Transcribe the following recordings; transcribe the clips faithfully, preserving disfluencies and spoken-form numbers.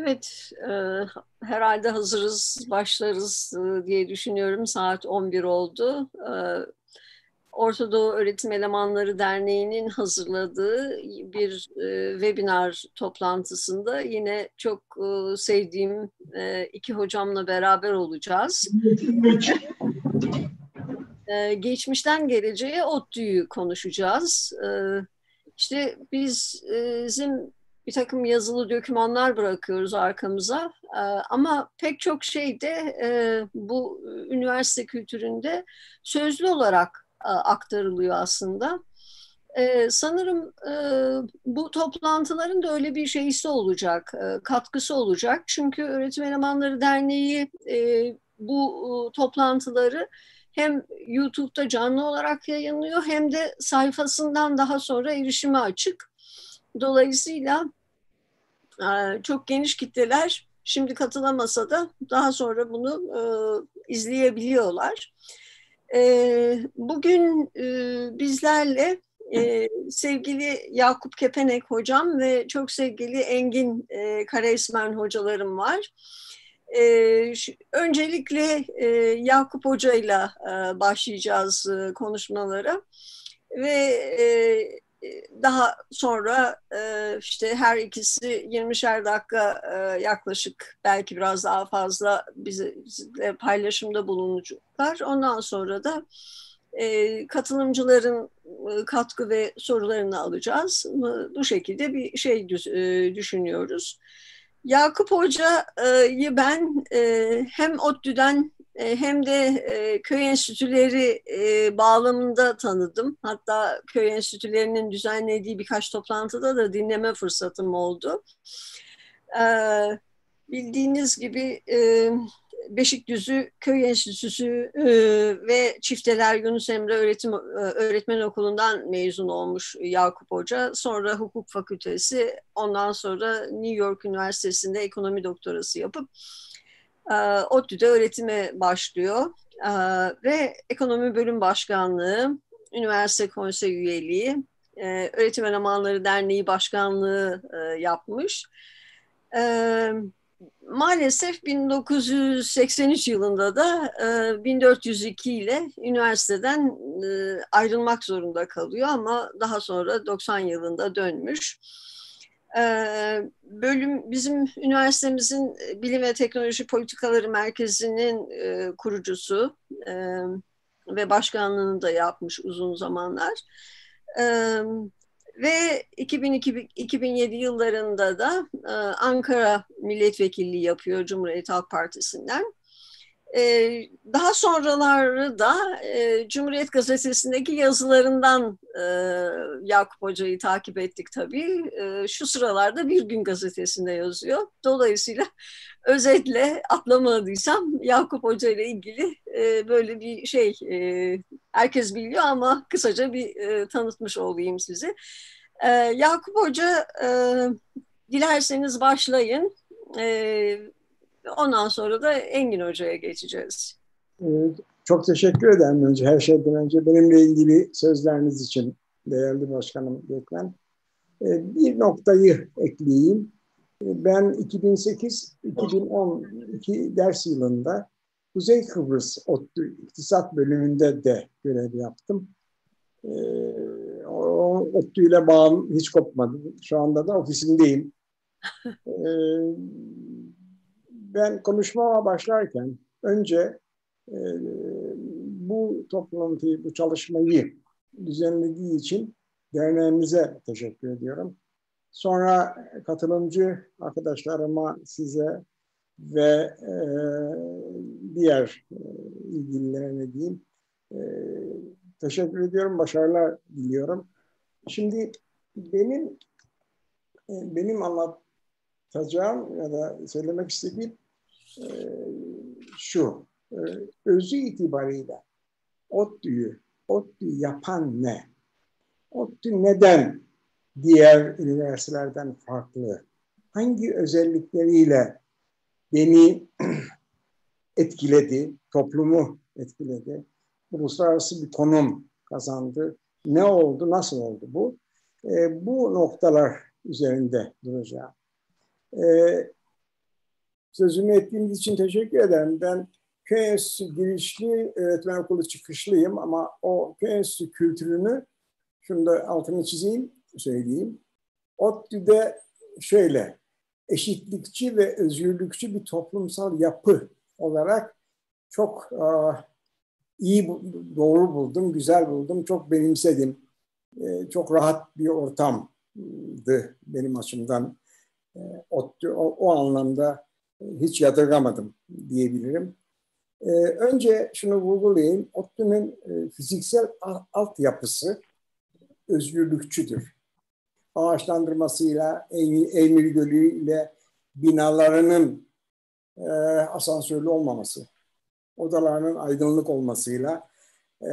Evet, e, herhalde hazırız, başlarız e, diye düşünüyorum. Saat on bir oldu. E, Orta Doğu Öğretim Elemanları Derneği'nin hazırladığı bir e, webinar toplantısında yine çok e, sevdiğim e, iki hocamla beraber olacağız. E, geçmişten geleceğe ODTÜ'yü konuşacağız. E, işte biz e, bizim bir takım yazılı dokümanlar bırakıyoruz arkamıza. E, ama pek çok şey de e, bu üniversite kültüründe sözlü olarak e, aktarılıyor aslında. E, sanırım e, bu toplantıların da öyle bir şeysi olacak, e, katkısı olacak. Çünkü Öğretim Elemanları Derneği e, bu e, toplantıları hem YouTube'da canlı olarak yayınlıyor hem de sayfasından daha sonra erişime açık. Dolayısıyla e, çok geniş kitleler şimdi katılamasa da daha sonra bunu e, izleyebiliyorlar. E, bugün e, bizlerle e, sevgili Yakup Kepenek hocam ve çok sevgili Engin e, Karaesmen hocalarım var. Ee, şu, öncelikle e, Yakup Hoca'yla e, başlayacağız e, konuşmalara ve e, daha sonra e, işte her ikisi yirmişer dakika e, yaklaşık belki biraz daha fazla bize, bizle paylaşımda bulunacaklar. Ondan sonra da e, katılımcıların e, katkı ve sorularını alacağız. Bu şekilde bir şey e, düşünüyoruz. Yakup Hoca'yı ben e, hem ODTÜ'den e, hem de e, köy enstitüleri e, bağlamında tanıdım. Hatta köy enstitülerinin düzenlediği birkaç toplantıda da dinleme fırsatım oldu. E, Bildiğiniz gibi e, Beşikdüzü Köy Enstitüsü e, ve Çifteler Yunus Emre Öğretim e, Öğretmen Okulu'ndan mezun olmuş Yakup Hoca. Sonra hukuk fakültesi, ondan sonra New York Üniversitesi'nde ekonomi doktorası yapıp e, ODTÜ'de öğretime başlıyor. E, ve ekonomi bölüm başkanlığı, üniversite konsey üyeliği, e, Öğretim Elemanları Derneği başkanlığı e, yapmış. Evet. Maalesef bin dokuz yüz seksen üç yılında da e, bin dört yüz iki ile üniversiteden e, ayrılmak zorunda kalıyor ama daha sonra doksan yılında dönmüş. E, bölüm bizim üniversitemizin Bilim ve Teknoloji Politikaları Merkezi'nin e, kurucusu e, ve başkanlığını da yapmış uzun zamanlar. E, Ve iki bin iki iki bin yedi yıllarında da e, Ankara milletvekilliği yapıyor Cumhuriyet Halk Partisi'nden. E, daha sonraları da e, Cumhuriyet Gazetesi'ndeki yazılarından e, Yakup Hoca'yı takip ettik tabii. E, şu sıralarda Bir Gün Gazetesi'nde yazıyor. Dolayısıyla özetle atlamadıysam Yakup Hoca ile ilgili e, böyle bir şey e, herkes biliyor ama kısaca bir e, tanıtmış olayım sizi. E, Yakup Hoca e, dilerseniz başlayın. E, Ondan sonra da Engin Hoca'ya geçeceğiz. Çok teşekkür ederim önce. Her şeyden önce benimle ilgili sözleriniz için değerli başkanım Gökmen. Bir noktayı ekleyeyim. Ben iki bin sekiz iki bin on iki ders yılında Kuzey Kıbrıs ODTÜ İktisat Bölümünde de görev yaptım. O ODTÜ ile bağım hiç kopmadı. Şu anda da ofisindeyim. Ben konuşmama başlarken önce e, bu toplantıyı, bu çalışmayı düzenlediği için derneğimize teşekkür ediyorum. Sonra katılımcı arkadaşlarıma, size ve e, diğer e, ilgililere ne diyeyim, e, teşekkür ediyorum, başarılar diliyorum. Şimdi benim e, benim anlatacağım ya da söylemek istediğim e, şu, e, özü itibariyle ODTÜ'yü, ODTÜ yapan ne? ODTÜ neden diğer üniversitelerden farklı? Hangi özellikleriyle beni etkiledi, toplumu etkiledi? Uluslararası bir konum kazandı. Ne oldu, nasıl oldu bu? E, bu noktalar üzerinde duracağım. E, Sözünü ettiğiniz için teşekkür ederim. Ben köy enstitüsü girişli öğretmen okulu çıkışlıyım ama o köy enstitüsü kültürünü, şunu da altını çizeyim, söyleyeyim. ODTÜ'de şöyle, eşitlikçi ve özgürlükçü bir toplumsal yapı olarak çok uh, iyi, doğru buldum, güzel buldum, çok benimsedim. E, çok rahat bir ortamdı benim açımdan. E, ODTÜ, o, o anlamda hiç yadırgamadım diyebilirim. E, önce şunu vurgulayayım, ODTÜ'nün e, fiziksel altyapısı özgürlükçüdür. Ağaçlandırmasıyla, Eymir Gölü ile binalarının e, asansörlü olmaması, odalarının aydınlık olmasıyla e,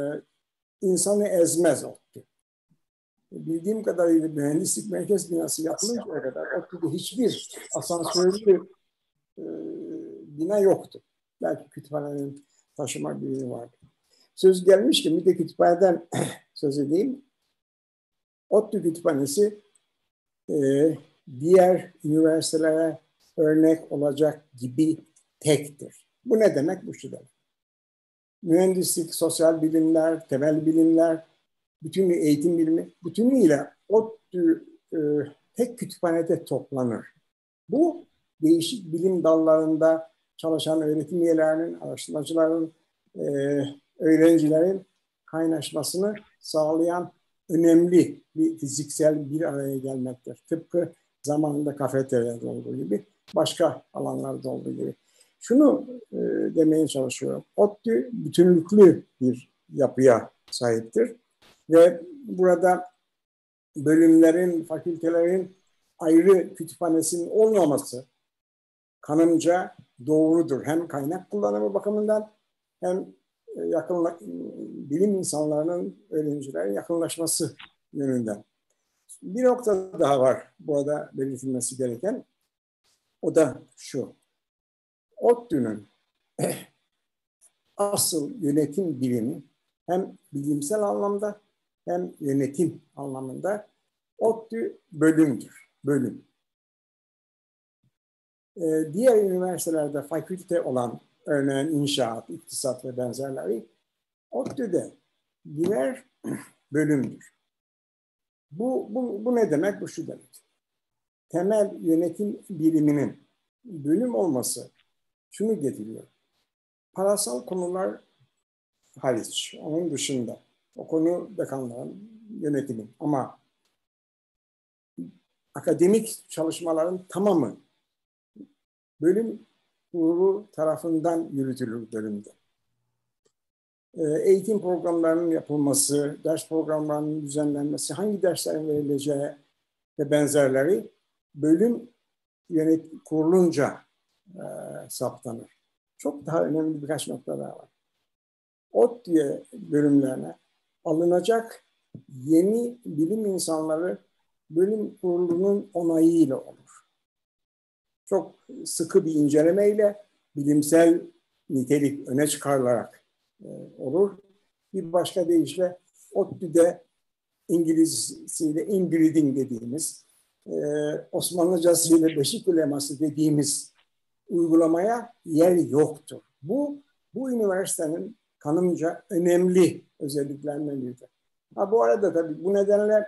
insanı ezmez ODTÜ. Bildiğim kadarıyla mühendislik merkez binası yapılıncaya kadar ODTÜ'de hiçbir asansörlü e, bina yoktu. Belki kütüphanenin taşıma birimi vardı. Söz gelmişken bir de kütüphaneden söz edeyim. ODTÜ kütüphanesi e, diğer üniversitelere örnek olacak gibi tektir. Bu ne demek? Bu şu demek. Mühendislik, sosyal bilimler, temel bilimler, bütün eğitim bilimi, bütünüyle ODTÜ e, tek kütüphanede toplanır. Bu değişik bilim dallarında çalışan öğretim üyelerinin, araştırmacıların, e, öğrencilerin kaynaşmasını sağlayan önemli bir fiziksel bir araya gelmektir. Tıpkı zamanında kafeteryada olduğu gibi, başka alanlarda olduğu gibi. Şunu e, demeye çalışıyorum. ODTÜ bütünlüklü bir yapıya sahiptir. Ve burada bölümlerin, fakültelerin ayrı kütüphanesinin olmaması kanımca doğrudur. Hem kaynak kullanımı bakımından hem yakın, bilim insanlarının, öğrencilerin yakınlaşması yönünden. Bir nokta daha var burada belirtilmesi gereken. O da şu. ODTÜ'nün asıl yönetim bilimi hem bilimsel anlamda hem yönetim anlamında ODTÜ bölümdür. Bölüm. Ee, diğer üniversitelerde fakülte olan, örneğin inşaat, iktisat ve benzerleri, ODTÜ'de birer bölümdür. Bu, bu, bu ne demek? Bu şu demek. Temel yönetim biliminin bölüm olması şunu getiriyor. Parasal konular hariç, onun dışında, o konu dekanların yönetimi. Ama akademik çalışmaların tamamı bölüm kurulu tarafından yürütülür bölümde. Eğitim programlarının yapılması, ders programlarının düzenlenmesi, hangi derslerin verileceği ve benzerleri bölüm yönet kurulunca e, saptanır. Çok daha önemli birkaç nokta daha var. ODTÜ bölümlerine alınacak yeni bilim insanları bölüm kurulunun onayıyla olur. Çok sıkı bir incelemeyle bilimsel nitelik öne çıkarılarak e, olur. Bir başka deyişle ODTÜ'de İngilizceyle inbreeding dediğimiz, e, Osmanlıcasıyla beşik uleması dediğimiz uygulamaya yer yoktur. Bu, bu üniversitenin kanımca önemli özelliklerinden biridir. Ha, bu arada tabii bu nedenle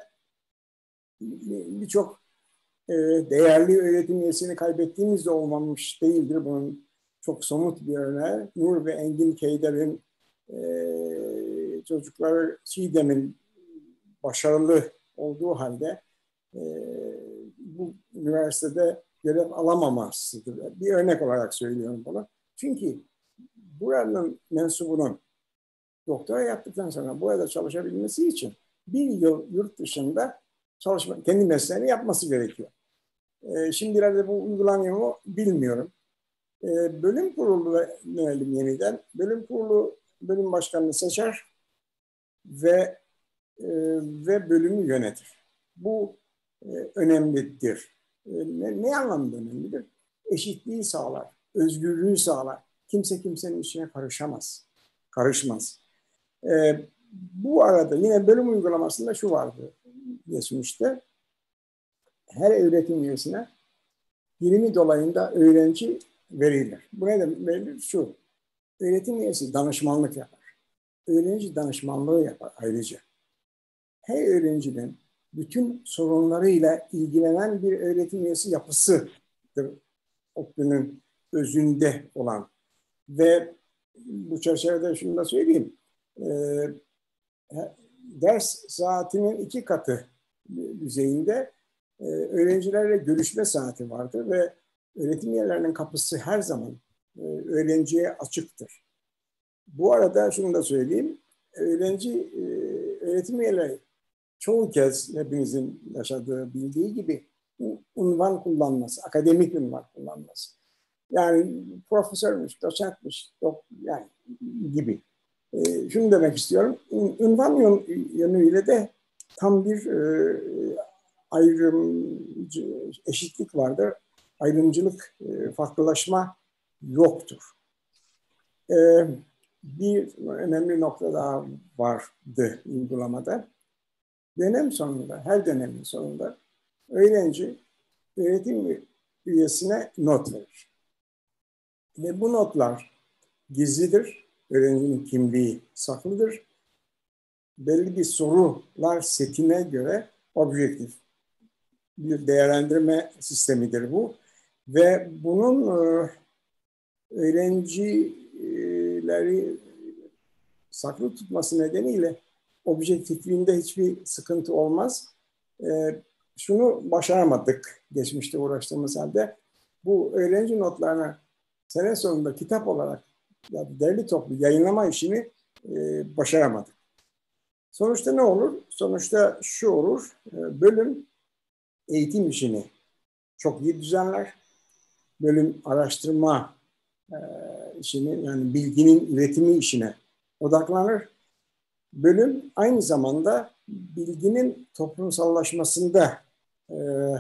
birçok e, değerli öğretim üyesini kaybettiğimiz de olmamış değildir. Bunun çok somut bir örneği. Nur ve Engin Keyder'in e, çocukları Çiğdem'in başarılı olduğu halde e, bu üniversitede görev alamamasıdır. Bir örnek olarak söylüyorum bunu. Çünkü buranın mensubunun doktora yaptıktan sonra burada çalışabilmesi için bir yıl yurt dışında çalışma, kendi mesleğini yapması gerekiyor. E, şimdilerde bu uygulanıyor mu bilmiyorum. E, bölüm kurulu yönelim yeniden. Bölüm kurulu bölüm başkanını seçer ve e, ve bölümü yönetir. Bu e, önemlidir. E, ne, ne anlamda önemlidir? Eşitliği sağlar, özgürlüğü sağlar. Kimse kimsenin işine karışamaz, karışmaz. E, bu arada yine bölüm uygulamasında şu vardı geçmişte. Her öğretim üyesine birimi dolayında öğrenci verilir. Bu ne demek verilir? Şu, öğretim üyesi danışmanlık yapar. Öğrenci danışmanlığı yapar ayrıca. Her öğrencinin bütün sorunlarıyla ilgilenen bir öğretim üyesi yapısıdır ODTÜ'nün özünde olan. Ve bu çerçevede şunu da söyleyeyim. E, ders saatinin iki katı düzeyinde e, öğrencilerle görüşme saati vardır ve öğretim üyelerinin kapısı her zaman e, öğrenciye açıktır. Bu arada şunu da söyleyeyim. Öğrenci, e, öğretim üyeleri çoğu kez hepinizin yaşadığı, bildiği gibi unvan kullanması, akademik unvan kullanması. Yani profesörmüş, doçentmiş, yani gibi. E, şunu demek istiyorum. Unvan yönüyle de tam bir e, ayrımcı, eşitlik vardır. Ayrımcılık, e, farklılaşma yoktur. E, bir önemli nokta daha vardı uygulamada. Dönem sonunda, her dönemin sonunda öğrenci öğretim üyesine not verir. Ve bu notlar gizlidir. Öğrencinin kimliği saklıdır. Belli bir sorular setine göre objektif bir değerlendirme sistemidir bu. Ve bunun e, öğrencileri saklı tutması nedeniyle objektifliğinde hiçbir sıkıntı olmaz. E, şunu başaramadık geçmişte uğraştığımız halde. Bu öğrenci notlarını sene sonunda kitap olarak ya derli toplu yayınlama işini e, başaramadık. Sonuçta ne olur? Sonuçta şu olur. E, bölüm eğitim işini çok iyi düzenler. Bölüm araştırma e, işini, yani bilginin üretimi işine odaklanır. Bölüm aynı zamanda bilginin toplumsallaşmasında e,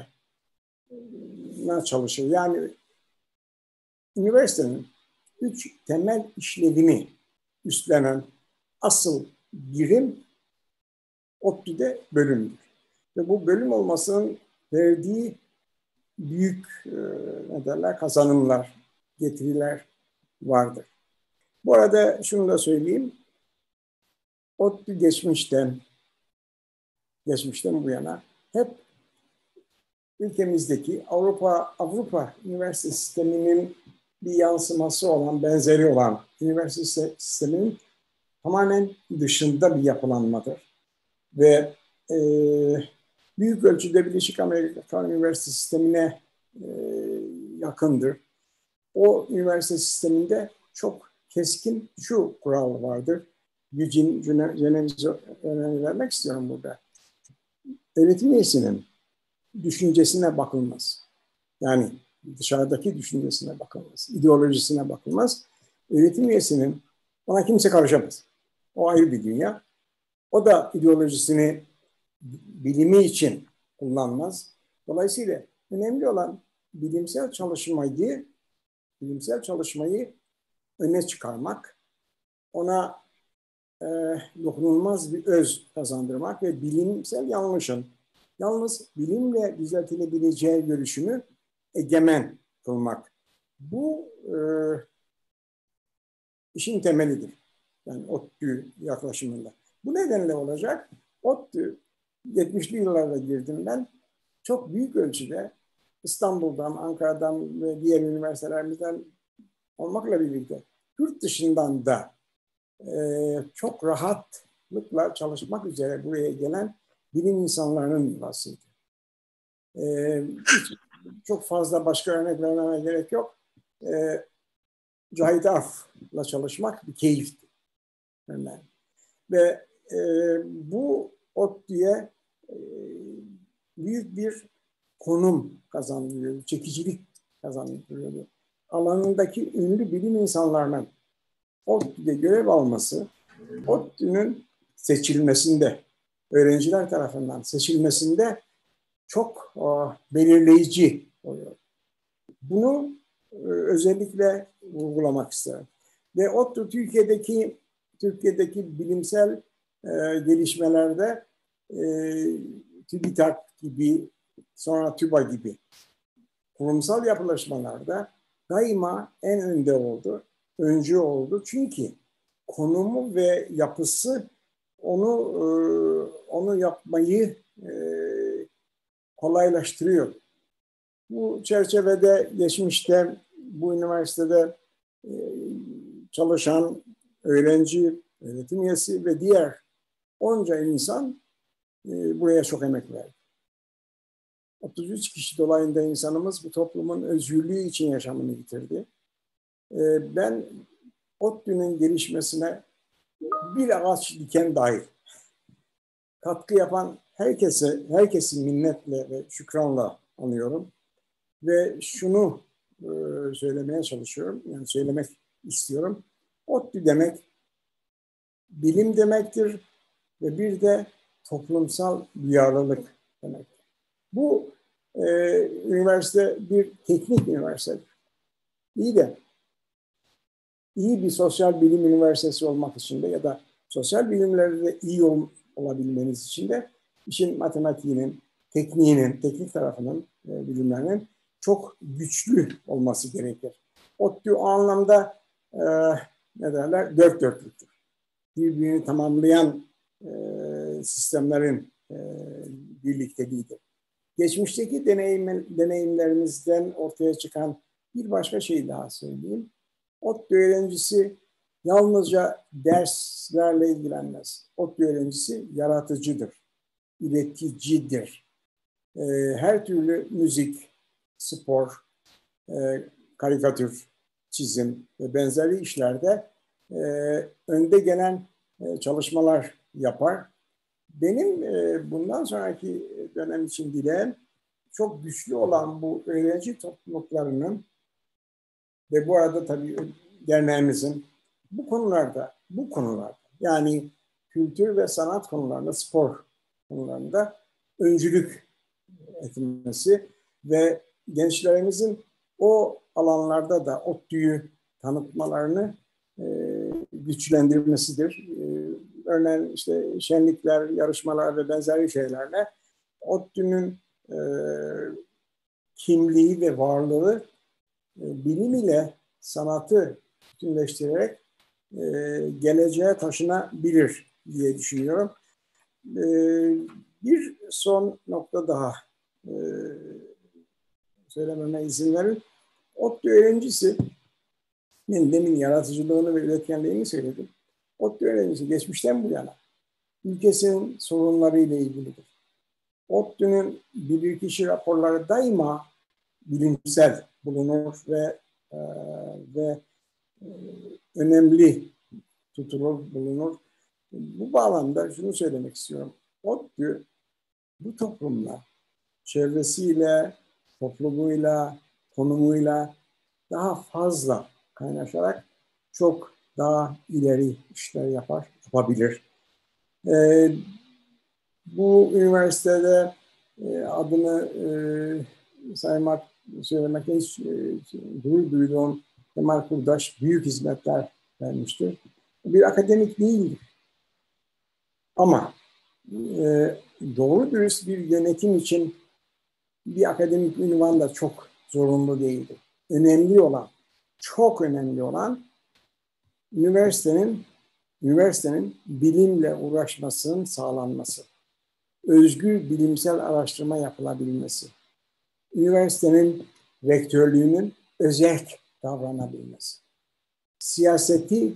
çalışır. Yani üniversitenin üç temel işlevini üstlenen asıl birim ODTÜ'de bölümdür. Ve bu bölüm olmasının verdiği büyük e, ne derler, kazanımlar, getiriler vardır. Bu arada şunu da söyleyeyim. ODTÜ geçmişten, geçmişten bu yana hep ülkemizdeki Avrupa Avrupa üniversite sisteminin bir yansıması olan, benzeri olan üniversite sisteminin tamamen dışında bir yapılanmadır. Ve e, büyük ölçüde Birleşik Amerika Üniversite sistemine e, yakındır. O üniversite sisteminde çok keskin şu kural vardır. Eugene Geneviz'e önemli vermek istiyorum burada. Öğretim üyesinin düşüncesine bakılmaz. Yani dışarıdaki düşüncesine bakılmaz. İdeolojisine bakılmaz. Öğretim üyesinin ona kimse karışamaz. O ayrı bir dünya. O da ideolojisini bilimi için kullanmaz. Dolayısıyla önemli olan bilimsel çalışmayı, bilimsel çalışmayı öne çıkarmak, ona e, dokunulmaz bir öz kazandırmak ve bilimsel yanlışın yalnız bilimle düzeltilebileceği görüşünü egemen kılmak. Bu e, işin temelidir. Yani ODTÜ yaklaşımında. Bu nedenle olacak. ODTÜ yetmişli yıllarda girdim ben. Çok büyük ölçüde İstanbul'dan, Ankara'dan ve diğer üniversitelerimizden olmakla birlikte yurt dışından da e, çok rahatlıkla çalışmak üzere buraya gelen bilim insanlarının yuvasıydı. E, çok fazla başka örnek vermeme gerek yok. E, Cahit Arf'la çalışmak bir keyifti. Yani. Ve e, bu ODTÜ'ye e, büyük bir konum kazandırıyordu, çekicilik kazandırıyordu. Alanındaki ünlü bilim insanlarının ODTÜ'de görev alması, ODTÜ'nün seçilmesinde, öğrenciler tarafından seçilmesinde çok o, belirleyici oluyor. Bunu e, özellikle vurgulamak isterim. Ve ODTÜ Türkiye'deki Türkiye'deki bilimsel e, gelişmelerde e, TÜBİTAK gibi, sonra TÜBA gibi kurumsal yapılaşmalarda daima en önde oldu, öncü oldu. Çünkü konumu ve yapısı onu e, onu yapmayı e, kolaylaştırıyor. Bu çerçevede geçmişte bu üniversitede e, çalışan öğrenci, öğretim üyesi ve diğer onca insan e, buraya çok emek verdi. otuz üç kişi dolayında insanımız bu toplumun özgürlüğü için yaşamını yitirdi. E, ben ODTÜ'nün gelişmesine bir ağaç diken dahil katkı yapan herkese, herkesi minnetle ve şükranla anıyorum. Ve şunu e, söylemeye çalışıyorum, yani söylemek istiyorum. ODTÜ demek bilim demektir ve bir de toplumsal duyarlılık demektir. Bu e, üniversite bir teknik üniversitedir. İyi de iyi bir sosyal bilim üniversitesi olmak için de ya da sosyal bilimlerde iyi ol, olabilmeniz için de işin matematiğinin, tekniğinin, teknik tarafının, e, bilimlerinin çok güçlü olması gerekir. ODTÜ o anlamda e, ne derler? Dört dörtlüktür. Birbirini tamamlayan e, sistemlerin e, birlikteliğidir. Geçmişteki deneyim, deneyimlerimizden ortaya çıkan bir başka şey daha söyleyeyim. ODTÜ öğrencisi yalnızca derslerle ilgilenmez. ODTÜ öğrencisi yaratıcıdır, üreticidir. E, her türlü müzik, spor, e, karikatür, çizim ve benzeri işlerde e, önde gelen e, çalışmalar yapar. Benim e, bundan sonraki dönem için dileğim çok güçlü olan bu öğrenci topluluklarının ve bu arada tabii derneğimizin bu konularda, bu konularda yani kültür ve sanat konularında, spor konularında öncülük etmesi ve gençlerimizin o alanlarda da ODTÜ'yü tanıtmalarını e, güçlendirmesidir. E, örneğin işte şenlikler, yarışmalar ve benzeri şeylerle ODTÜ'nün e, kimliği ve varlığı e, bilim ile sanatı bütünleştirerek e, geleceğe taşınabilir diye düşünüyorum. E, bir son nokta daha e, söylememe izin verin. ODTÜ öğrencisi, ben demin yaratıcılığını ve üretkenliğini söyledim. ODTÜ öğrencisi geçmişten bu yana ülkesinin sorunlarıyla ilgilidir. ODTÜ'nün bilirkişi raporları daima bilimsel bulunur ve e, ve e, önemli tutulur, bulunur. Bu bağlamda şunu söylemek istiyorum. ODTÜ bu toplumla, çevresiyle, toplumuyla, konumuyla daha fazla kaynaşarak çok daha ileri işler yapar, yapabilir. Ee, bu üniversitede e, adını e, saymak, söylemekte hiç e, gurur duyduğum Kemal Kurdaş büyük hizmetler vermiştir. Bir akademik değildir. Ama e, doğru dürüst bir yönetim için bir akademik ünvan da çok zorunlu değildir. Önemli olan, çok önemli olan üniversitenin üniversitenin bilimle uğraşmasının sağlanması, özgür bilimsel araştırma yapılabilmesi, üniversitenin rektörlüğünün özerk davranabilmesi, siyaseti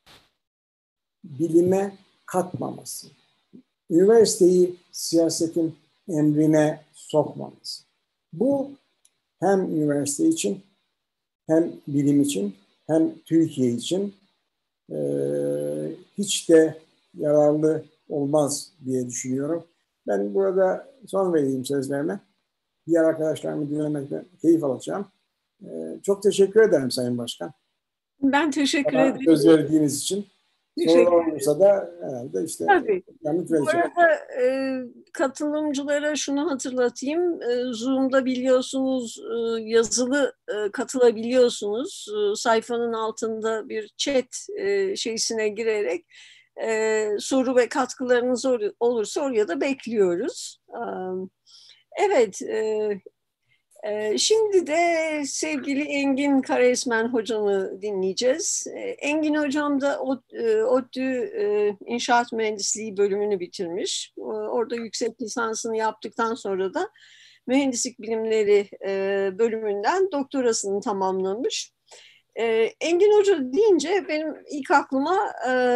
bilime katmaması, üniversiteyi siyasetin emrine sokmaması. Bu hem üniversite için, hem bilim için, hem Türkiye için e, hiç de yararlı olmaz diye düşünüyorum. Ben burada son vereyim sözlerime. Diğer arkadaşlarımı dinlemekten keyif alacağım. E, çok teşekkür ederim Sayın Başkan. Ben teşekkür Bana ederim. söz verdiğiniz için. Teşekkür Sorular olursa da herhalde işte Tabii. yanıt Bu vereceğim. arada e, katılımcılara şunu hatırlatayım. E, Zoom'da biliyorsunuz e, yazılı e, katılabiliyorsunuz. E, sayfanın altında bir chat e, şeysine girerek e, soru ve katkılarınız olursa oraya da bekliyoruz. E, evet, e, Şimdi de sevgili Engin Karaesmen hocamı dinleyeceğiz. Engin hocam da ODTÜ İnşaat Mühendisliği bölümünü bitirmiş. Orada yüksek lisansını yaptıktan sonra da Mühendislik Bilimleri bölümünden doktorasını tamamlamış. Engin Hoca deyince benim ilk aklıma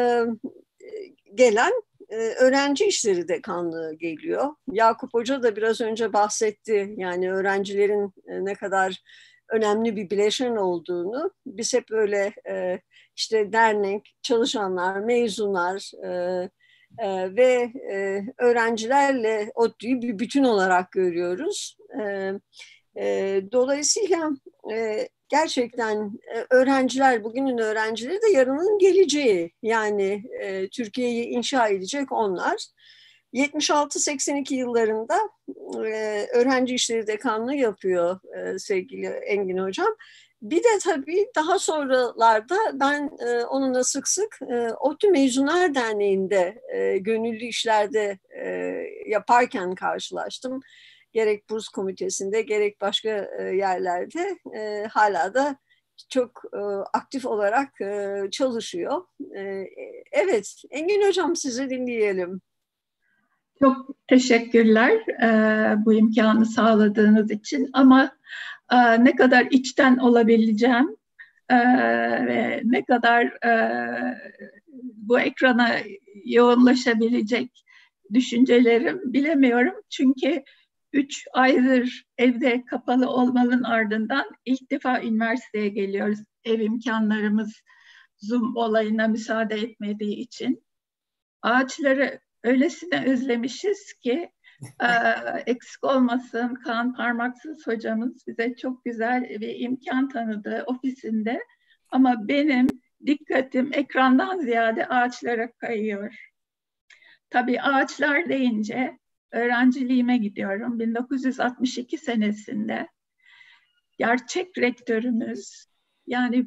gelen öğrenci işleri dekanlığı geliyor. Yakup Hoca da biraz önce bahsetti. Yani öğrencilerin ne kadar önemli bir bileşen olduğunu. Biz hep öyle işte dernek, çalışanlar, mezunlar ve öğrencilerle ODTÜ'yü bir bütün olarak görüyoruz. Dolayısıyla gerçekten öğrenciler, bugünün öğrencileri de yarının geleceği. Yani e, Türkiye'yi inşa edecek onlar. yetmiş altı seksen iki yıllarında e, Öğrenci İşleri Dekanlığı yapıyor e, sevgili Engin Hocam. Bir de tabii daha sonralarda ben e, onunla sık sık e, ODTÜ Mezunlar Derneği'nde e, gönüllü işlerde e, yaparken karşılaştım. Gerek burs komitesinde gerek başka yerlerde e, hala da çok e, aktif olarak e, çalışıyor. E, evet, Engin Hocam sizi dinleyelim. Çok teşekkürler e, bu imkanı sağladığınız için ama e, ne kadar içten olabileceğim e, ve ne kadar e, bu ekrana yoğunlaşabilecek düşüncelerim bilemiyorum. Çünkü üç aydır evde kapalı olmanın ardından ilk defa üniversiteye geliyoruz. Ev imkanlarımız Zoom olayına müsaade etmediği için. Ağaçları öylesine özlemişiz ki e, eksik olmasın Kaan Parmaksız hocamız bize çok güzel bir imkan tanıdı ofisinde. Ama benim dikkatim ekrandan ziyade ağaçlara kayıyor. Tabii ağaçlar deyince öğrenciliğime gidiyorum. bin dokuz yüz altmış iki senesinde gerçek rektörümüz, yani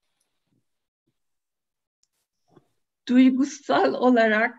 duygusal olarak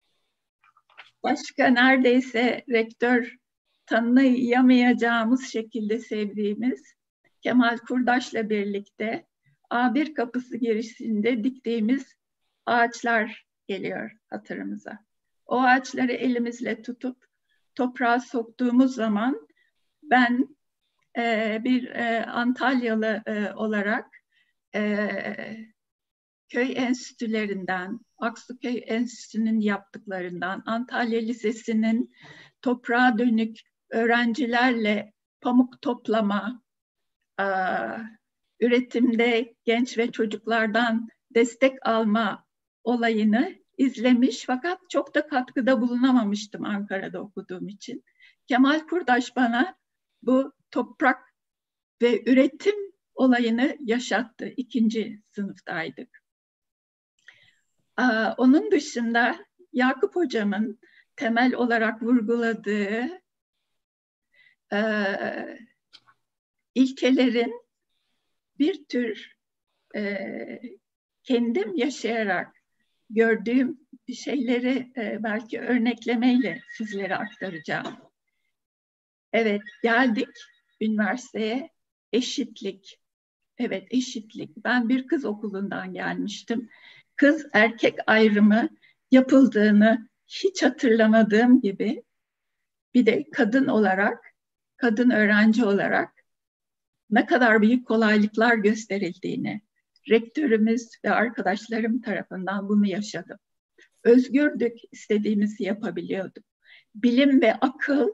başka neredeyse rektör tanıyamayacağımız şekilde sevdiğimiz Kemal Kurdaş'la birlikte A bir kapısı girişinde diktiğimiz ağaçlar geliyor hatırımıza. O ağaçları elimizle tutup toprağa soktuğumuz zaman ben e, bir e, Antalyalı e, olarak e, köy enstitülerinden, Aksuköy Enstitüsü'nün yaptıklarından, Antalya Lisesi'nin toprağa dönük öğrencilerle pamuk toplama, e, üretimde genç ve çocuklardan destek alma olayını izlemiş fakat çok da katkıda bulunamamıştım Ankara'da okuduğum için. Kemal Kurdaş bana bu toprak ve üretim olayını yaşattı. İkinci sınıftaydık. Aa, onun dışında Yakup hocamın temel olarak vurguladığı e, ilkelerin bir tür e, kendim yaşayarak gördüğüm bir şeyleri e, belki örneklemeyle sizlere aktaracağım. Evet, geldik üniversiteye, eşitlik. Evet, eşitlik. Ben bir kız okulundan gelmiştim. Kız erkek ayrımı yapıldığını hiç hatırlamadığım gibi, bir de kadın olarak, kadın öğrenci olarak ne kadar büyük kolaylıklar gösterildiğini, rektörümüz ve arkadaşlarım tarafından bunu yaşadım. Özgürdük, istediğimizi yapabiliyorduk. Bilim ve akıl,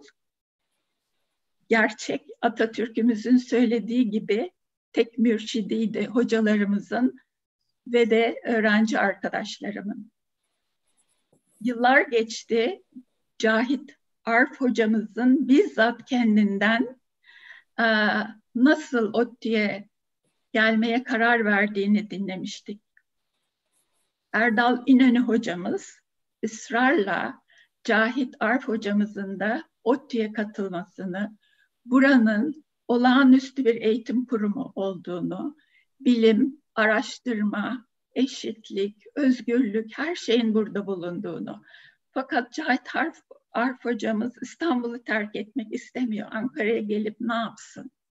gerçek Atatürk'ümüzün söylediği gibi tek mürşidiydi hocalarımızın ve de öğrenci arkadaşlarımın. Yıllar geçti, Cahit Arf hocamızın bizzat kendinden nasıl ODTÜ'ye gelmeye karar verdiğini dinlemiştik. Erdal İnönü hocamız ısrarla Cahit Arf hocamızın da ODTÜ'ye katılmasını, buranın olağanüstü bir eğitim kurumu olduğunu, bilim, araştırma, eşitlik, özgürlük, her şeyin burada bulunduğunu. Fakat Cahit Arf, Arf hocamız İstanbul'u terk etmek istemiyor. Ankara'ya gelip ne yapsın?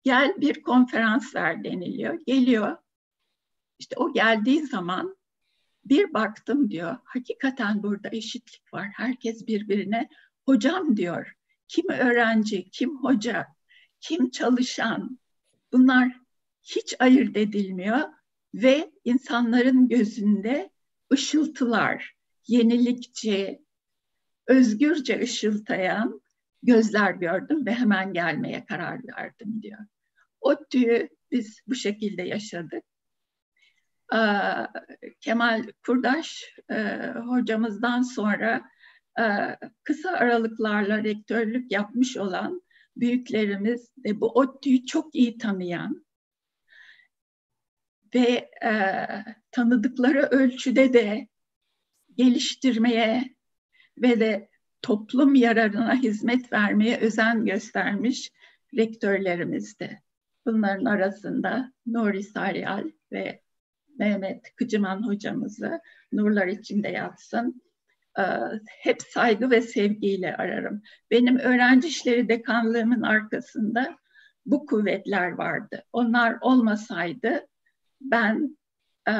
gel bir konferans ver deniliyor. Geliyor. İşte o geldiği zaman bir baktım diyor, hakikaten burada eşitlik var. Herkes birbirine hocam diyor. Kim öğrenci, kim hoca, kim çalışan, bunlar hiç ayırt edilmiyor ve insanların gözünde ışıltılar, yenilikçi, özgürce ışıltayan gözler gördüm ve hemen gelmeye karar verdim diyor. ODTÜ'yü biz bu şekilde yaşadık. Kemal Kurdaş hocamızdan sonra kısa aralıklarla rektörlük yapmış olan büyüklerimiz ve bu ODTÜ'yü çok iyi tanıyan ve tanıdıkları ölçüde de geliştirmeye ve de toplum yararına hizmet vermeye özen göstermiş rektörlerimizdi. Bunların arasında Nuri Saryal ve Mehmet Kıcıman hocamızı, nurlar içinde yatsın, hep saygı ve sevgiyle ararım. Benim öğrenci işleri dekanlığımın arkasında bu kuvvetler vardı. Onlar olmasaydı ben e,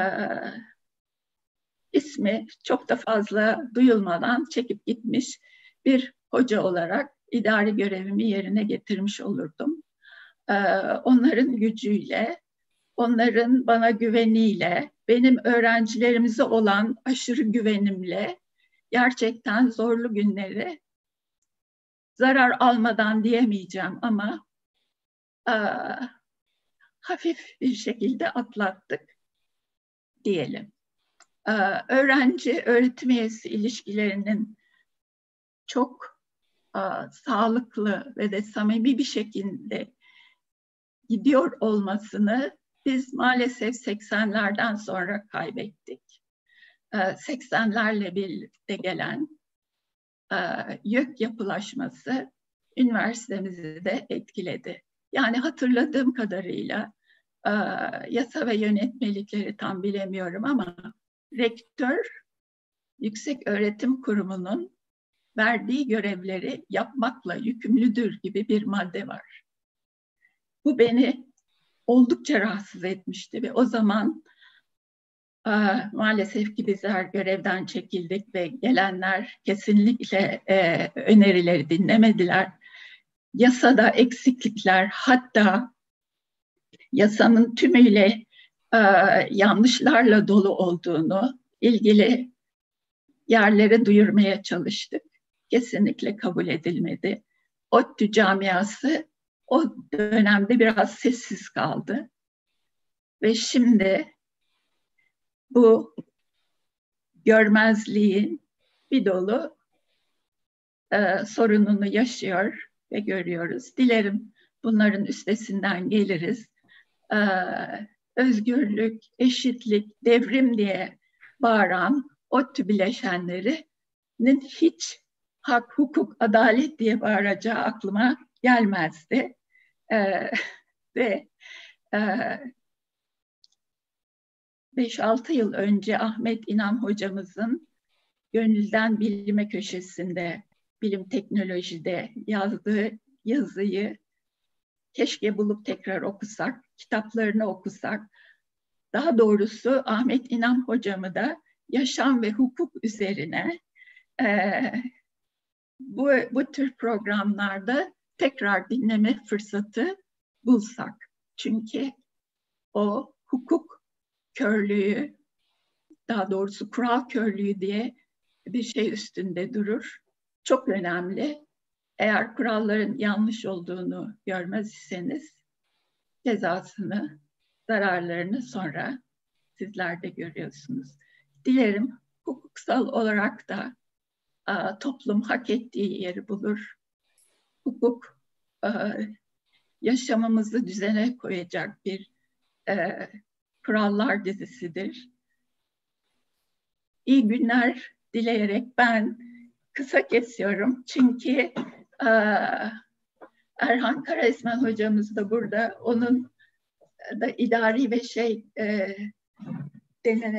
ismi çok da fazla duyulmadan çekip gitmiş bir hoca olarak idari görevimi yerine getirmiş olurdum. E, onların gücüyle, onların bana güveniyle, benim öğrencilerimize olan aşırı güvenimle gerçekten zorlu günleri zarar almadan diyemeyeceğim ama e, hafif bir şekilde atlattık diyelim. E, öğrenci öğretim üyesi ilişkilerinin çok e, sağlıklı ve de samimi bir şekilde gidiyor olmasını biz maalesef seksenlerden sonra kaybettik. seksenlerle birlikte gelen YÖK yapılaşması üniversitemizi de etkiledi. Yani hatırladığım kadarıyla yasa ve yönetmelikleri tam bilemiyorum ama rektör Yüksek Öğretim Kurumu'nun verdiği görevleri yapmakla yükümlüdür gibi bir madde var. Bu beni oldukça rahatsız etmişti ve o zaman maalesef ki bizler görevden çekildik ve gelenler kesinlikle e, önerileri dinlemediler. Yasada eksiklikler, hatta yasanın tümüyle e, yanlışlarla dolu olduğunu ilgili yerlere duyurmaya çalıştık. Kesinlikle kabul edilmedi. ODTÜ camiası o dönemde biraz sessiz kaldı. Ve şimdi bu görmezliğin bir dolu e, sorununu yaşıyor ve görüyoruz. Dilerim bunların üstesinden geliriz. E, özgürlük, eşitlik, devrim diye bağıran ODTÜ bileşenlerinin hiç hak, hukuk, adalet diye bağıracağı aklıma gelmezdi. E, ve e, beş altı yıl önce Ahmet İnan hocamızın Gönülden Bilime köşesinde, bilim teknolojide yazdığı yazıyı keşke bulup tekrar okusak, kitaplarını okusak. Daha doğrusu Ahmet İnan hocamı da yaşam ve hukuk üzerine e, bu, bu tür programlarda tekrar dinleme fırsatı bulsak. Çünkü o hukuk körlüğü, daha doğrusu kural körlüğü diye bir şey üstünde durur. Çok önemli. Eğer kuralların yanlış olduğunu görmez iseniz cezasını, zararlarını sonra sizler de görüyorsunuz. Dilerim hukuksal olarak da a, toplum hak ettiği yeri bulur. Hukuk a, yaşamımızı düzene koyacak bir e, kurallar dizisidir. İyi günler dileyerek ben kısa kesiyorum. Çünkü e, Erhan Karaesmen hocamız da burada. Onun da idari ve şey e,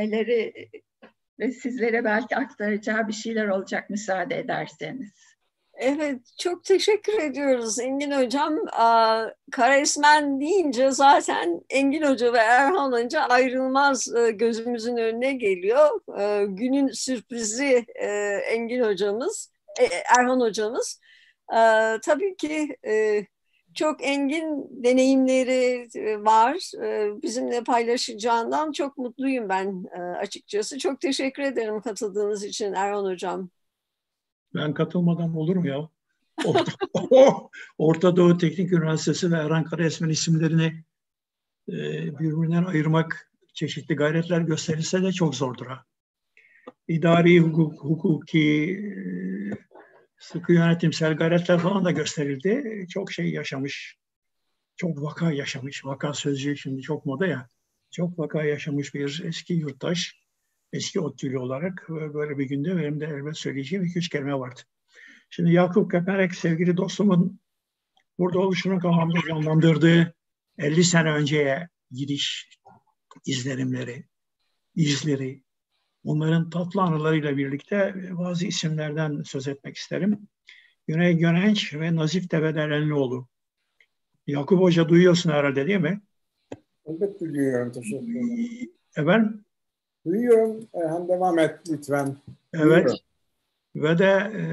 denemeleri ve sizlere belki aktaracağı bir şeyler olacak müsaade ederseniz. Evet, çok teşekkür ediyoruz Engin Hocam. Aa, Karesmen deyince zaten Engin Hoca ve Erhan Hoca ayrılmaz e, gözümüzün önüne geliyor. E, günün sürprizi e, Engin Hocamız, e, Erhan Hocamız. E, tabii ki e, çok engin deneyimleri e, var. E, bizimle paylaşacağından çok mutluyum ben e, açıkçası. Çok teşekkür ederim katıldığınız için Erhan Hocam. Ben katılmadan olur mu ya? Orta, oh, Orta Doğu Teknik Üniversitesi ve Erhan Karesmen isimlerini e, birbirinden ayırmak çeşitli gayretler gösterilse de çok zordur ha. İdari, hukuk, hukuki, e, sıkı yönetimsel gayretler falan da gösterildi. Çok şey yaşamış, çok vaka yaşamış. Vaka sözcüğü şimdi çok moda ya. Çok vaka yaşamış bir eski yurttaş, eski ODTÜ'lü olarak böyle bir günde benim de elbet söyleyeceğim iki üç kelime vardı. Şimdi Yakup Kepenek sevgili dostumun burada oluşunun kafamda canlandırdığı elli sene önceye gidiş izlenimleri, izleri, onların tatlı anılarıyla birlikte bazı isimlerden söz etmek isterim. Güney Gönenç ve Nazif Tepederenlioğlu. Yakup Hoca duyuyorsun herhalde değil mi? Elbette duyuyorum, teşekkür ederim. Efendim? Duyuyorum, Erhan devam et lütfen. Evet. Duyuyorum. Ve de e,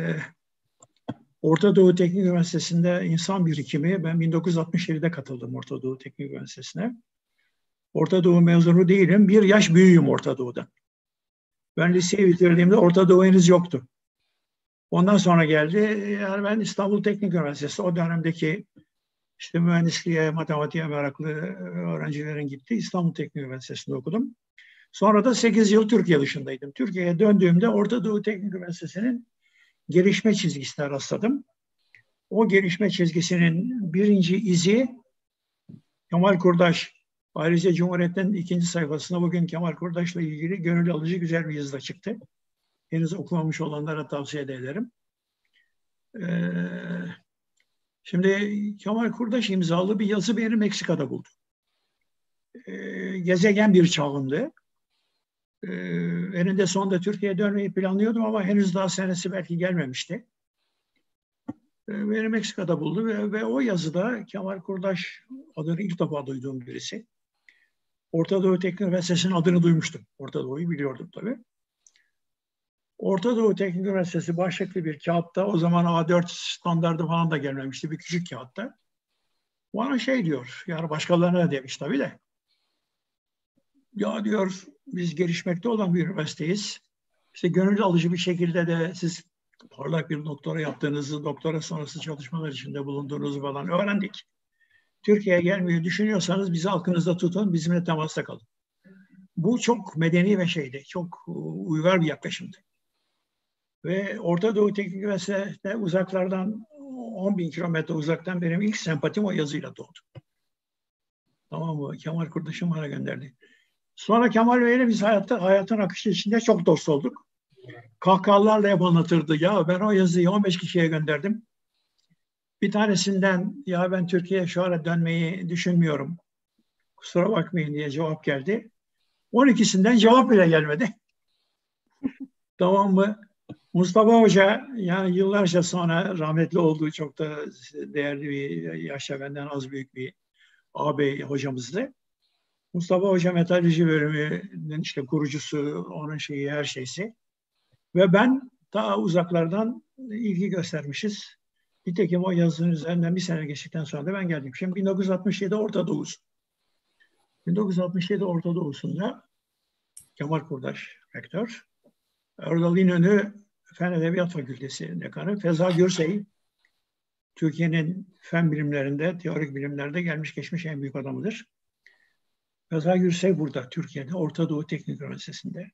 Orta Doğu Teknik Üniversitesi'nde insan birikimi, ben bin dokuz yüz altmış yedide katıldım Orta Doğu Teknik Üniversitesi'ne. Orta Doğu mezunu değilim, bir yaş büyüğüm Orta Doğu'dan. Ben liseyi bitirdiğimde Orta Doğu henüz yoktu. Ondan sonra geldi, yani ben İstanbul Teknik Üniversitesi, o dönemdeki işte mühendisliğe, matematiğe meraklı öğrencilerin gittiği İstanbul Teknik Üniversitesi'nde okudum. Sonra da sekiz yıl Türkiye dışındaydım. Türkiye'ye döndüğümde Orta Doğu Teknik Üniversitesi'nin gelişme çizgisine rastladım. O gelişme çizgisinin birinci izi Kemal Kurdaş. Ayrıca Cumhuriyet'in ikinci sayfasında bugün Kemal Kurdaş'la ilgili gönül alıcı güzel bir yazı da çıktı. Henüz okumamış olanlara tavsiye ederim. Ee, şimdi Kemal Kurdaş imzalı bir yazı beni Meksika'da buldu. Ee, gezegen bir çağımdı. Ee, eninde sonunda Türkiye'ye dönmeyi planlıyordum ama henüz daha senesi belki gelmemişti. Ee, beni Meksika'da buldu ve, ve o yazıda Kemal Kurdaş adını ilk defa duyduğum birisi. Orta Doğu Teknik Üniversitesi'nin adını duymuştum. Orta Doğu'yu biliyordum tabii. Orta Doğu Teknik Üniversitesi başlıklı bir kağıtta, o zaman A dört standardı falan da gelmemişti, bir küçük kağıtta. Bana şey diyor, yani başkalarına da demiş tabii de. Ya diyor, biz gelişmekte olan bir üniversiteyiz. İşte gönül alıcı bir şekilde de siz parlak bir doktora yaptığınızı, doktora sonrası çalışmalar içinde bulunduğunuzu falan öğrendik. Türkiye'ye gelmeyi düşünüyorsanız bizi aklınızda tutun, bizimle temasta kalın. Bu çok medeni ve şeydi, çok uygar bir yaklaşımdı. Ve Orta Doğu Teknik Üniversitesi'nde uzaklardan on bin kilometre uzaktan benim ilk sempatim o yazıyla doğdu. Tamam mı? Kemal Kurdaş'ın bana gönderdi. Sonra Kemal Bey'le biz hayatta, hayatın akışı içinde çok dost olduk. Kahkahalarla hep anlatırdı. Ya ben o yazıyı on beş kişiye gönderdim. Bir tanesinden ya ben Türkiye'ye şu ara dönmeyi düşünmüyorum, kusura bakmayın diye cevap geldi. on ikisinden cevap bile gelmedi. Tamam mı? Mustafa Hoca, yani yıllarca sonra rahmetli olduğu çok da değerli bir, yaşça benden az büyük bir ağabey hocamızdı. Mustafa Hoca metalürji bölümünün işte kurucusu, onun şeyi, her şeysi. Ve ben daha uzaklardan ilgi göstermişiz. Nitekim o yazının üzerinden bir sene geçtikten sonra da ben geldim. Şimdi bin dokuz yüz altmış yedi Orta Doğu'su. bin dokuz yüz altmış yedi Orta Doğu'sunda Kemal Kurdaş rektör, Erdal İnönü Fen Edebiyat Fakültesi dekanı, Feza Gürsey Türkiye'nin fen bilimlerinde, teorik bilimlerde gelmiş geçmiş en büyük adamıdır. Feza Gürsey burada, Türkiye'de, Orta Doğu Teknik Üniversitesi'nde.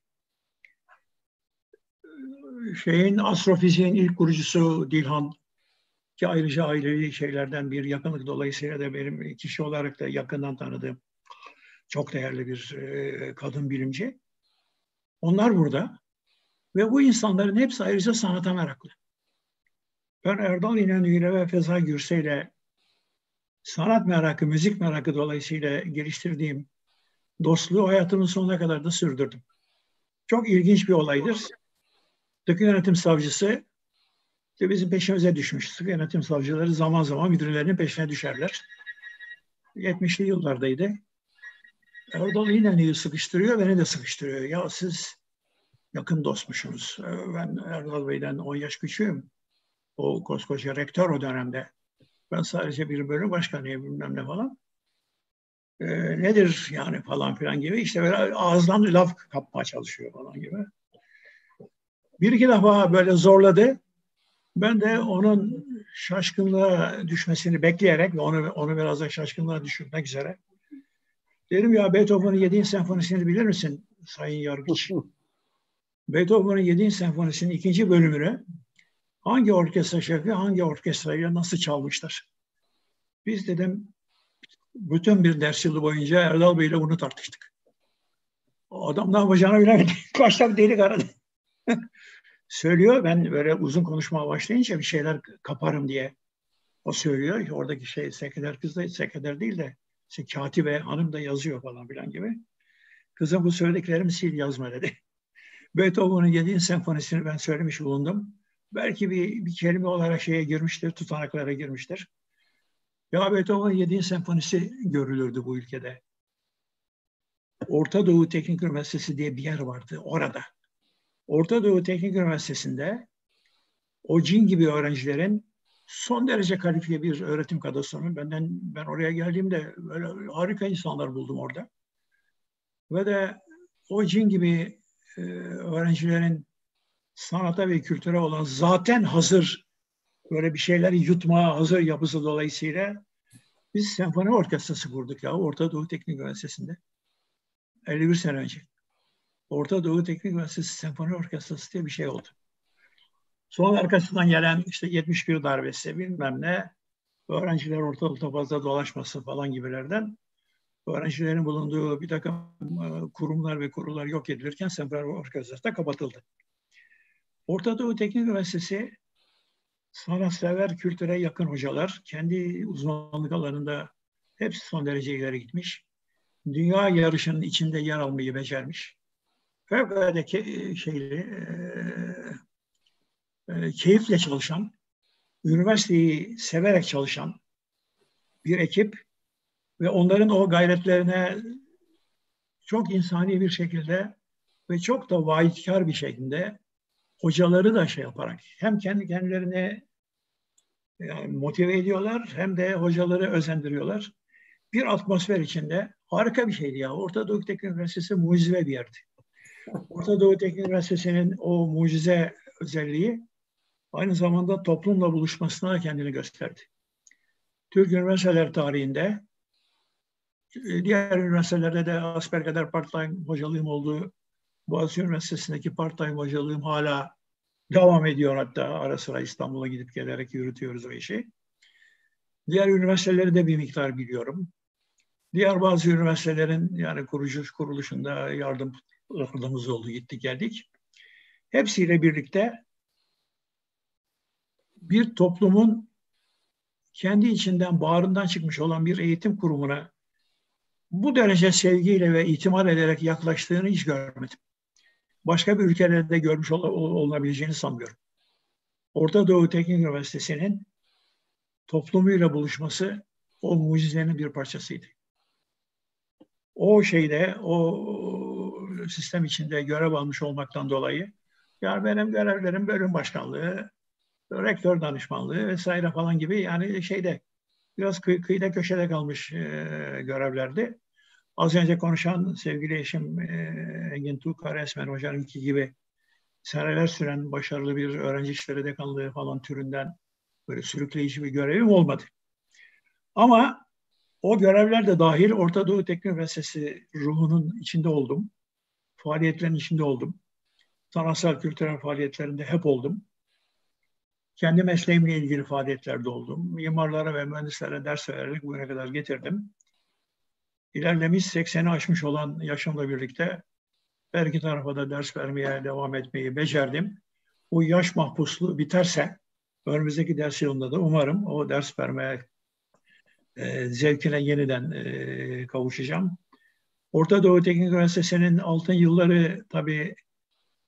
Şeyin, astrofiziğin ilk kurucusu Dilhan, ki ayrıca ailevi şeylerden bir yakınlık dolayısıyla da benim kişi olarak da yakından tanıdığım çok değerli bir e, kadın bilimci. Onlar burada ve bu insanların hepsi ayrıca sanata meraklı. Ben Erdal İnönü ile ve Feza Gürsey ile sanat merakı, müzik merakı dolayısıyla geliştirdiğim dostluğu hayatımın sonuna kadar da sürdürdüm. Çok ilginç bir olaydır. Tıpkı yönetim savcısı İşte bizim peşimize düşmüş. Sıkı yönetim savcıları zaman zaman müdürlerinin peşine düşerler. yetmişli yıllardaydı. Erdal İnönü'yü sıkıştırıyor, beni de sıkıştırıyor. Ya siz yakın dostmuşsunuz. Ben Erdal Bey'den on yaş küçüğüm. O koskoca rektör o dönemde. Ben sadece bir bölüm başkanıyım bilmem ne falan. Ee, nedir yani falan filan gibi. İşte böyle ağızdan laf kapmaya çalışıyor falan gibi. Bir iki defa böyle zorladı. Ben de onun şaşkınlığa düşmesini bekleyerek ve onu, onu biraz da şaşkınlığa düşürmek üzere dedim ya Beethoven'ın yedinci senfonisini bilir misin Sayın Yargıç? Beethoven'ın yedinci senfonisinin ikinci bölümünü hangi orkestra şefi hangi orkestrayla nasıl çalmışlar? Biz dedim bütün bir ders yılı boyunca Erdal Bey'le bunu tartıştık. O adam ne yapacağını bilemedi. Başta delik aradı. Söylüyor, ben böyle uzun konuşmaya başlayınca bir şeyler kaparım diye. O söylüyor. Oradaki şey sekreter kız da sekreter değil de işte katibe hanım da yazıyor falan filan gibi. Kızım bu söylediklerimi sil yazma dedi. Beethoven'ın yedinci senfonisini ben söylemiş bulundum. Belki bir, bir kelime olarak şeye girmiştir, tutanaklara girmiştir. Ya Beethoven'ın yedinci senfonisi görülürdü bu ülkede. Orta Doğu Teknik Üniversitesi diye bir yer vardı orada. Orta Doğu Teknik Üniversitesi'nde o cin gibi öğrencilerin son derece kalifiye bir öğretim kadrosunun benden ben oraya geldiğimde böyle harika insanlar buldum orada. Ve de o cin gibi e, öğrencilerin sanata ve kültüre olan zaten hazır böyle bir şeyleri yutmaya hazır yapısı dolayısıyla biz senfoni orkestrası kurduk ya Orta Doğu Teknik Üniversitesi'nde. elli bir sene önce. Orta Doğu Teknik Üniversitesi Senfoni Orkestrası diye bir şey oldu. Sonra arkasından gelen işte yetmiş bir darbesi bilmem ne, öğrenciler ortalıkta fazla dolaşmasın falan gibilerden öğrencilerin bulunduğu bir takım kurumlar ve kurullar yok edilirken Senfoni Orkestrası da kapatıldı. Orta Doğu Teknik Üniversitesi sanatsever, kültüre yakın hocalar, kendi uzmanlık alanında hepsi son derece ileri gitmiş. Dünya yarışının içinde yer almayı becermiş. Fevkalade şeyli, e, e, keyifle çalışan, üniversiteyi severek çalışan bir ekip ve onların o gayretlerine çok insani bir şekilde ve çok da vaatkar bir şekilde hocaları da şey yaparak hem kendi kendilerine yani motive ediyorlar hem de hocaları özendiriyorlar. Bir atmosfer içinde harika bir şeydi ya. Orta Doğu Teknik Üniversitesi mucize bir yerdi. Orta Doğu Teknik Üniversitesi'nin o mucize özelliği aynı zamanda toplumla buluşmasına da kendini gösterdi. Türk üniversiteler tarihinde diğer üniversitelerde de asbelkader part-time hocalığım olduğu Boğaziçi Üniversitesi'ndeki part-time hocalığım hala devam ediyor, hatta ara sıra İstanbul'a gidip gelerek yürütüyoruz o işi. Diğer üniversiteleri de bir miktar biliyorum. Diğer bazı üniversitelerin yani kurucu kuruluşunda yardım yardımımız oldu, gittik geldik. Hepsiyle birlikte bir toplumun kendi içinden bağrından çıkmış olan bir eğitim kurumuna bu derece sevgiyle ve itimat ederek yaklaştığını hiç görmedim. Başka bir ülkelerde görmüş ol olabileceğini sanmıyorum. Orta Doğu Teknik Üniversitesi'nin toplumuyla buluşması o mucizenin bir parçasıydı. O şeyde, o sistem içinde görev almış olmaktan dolayı, yani benim görevlerim bölüm başkanlığı, rektör danışmanlığı vesaire falan gibi yani şeyde biraz kıy kıyıda köşede kalmış e, görevlerdi. Az önce konuşan sevgili eşim e, Engin Tuğkar Esmer Hoca'nınki gibi seneler süren başarılı bir öğrenci işleri dekanlığı falan türünden böyle sürükleyici bir görevim olmadı. Ama o görevler de dahil Orta Doğu Teknik Üniversitesi ruhunun içinde oldum. Faaliyetlerin içinde oldum. Sanatsal kültürel faaliyetlerinde hep oldum. Kendi mesleğimle ilgili faaliyetlerde oldum. Mimarlara ve mühendislere ders vererek bugüne kadar getirdim. İlerlemiş sekseni aşmış olan yaşımla birlikte her iki tarafa da ders vermeye devam etmeyi becerdim. Bu yaş mahpusluğu biterse önümüzdeki ders yılında da umarım o ders vermeye e, zevkine yeniden e, kavuşacağım. Orta Doğu Teknik Üniversitesi'nin altın yılları tabii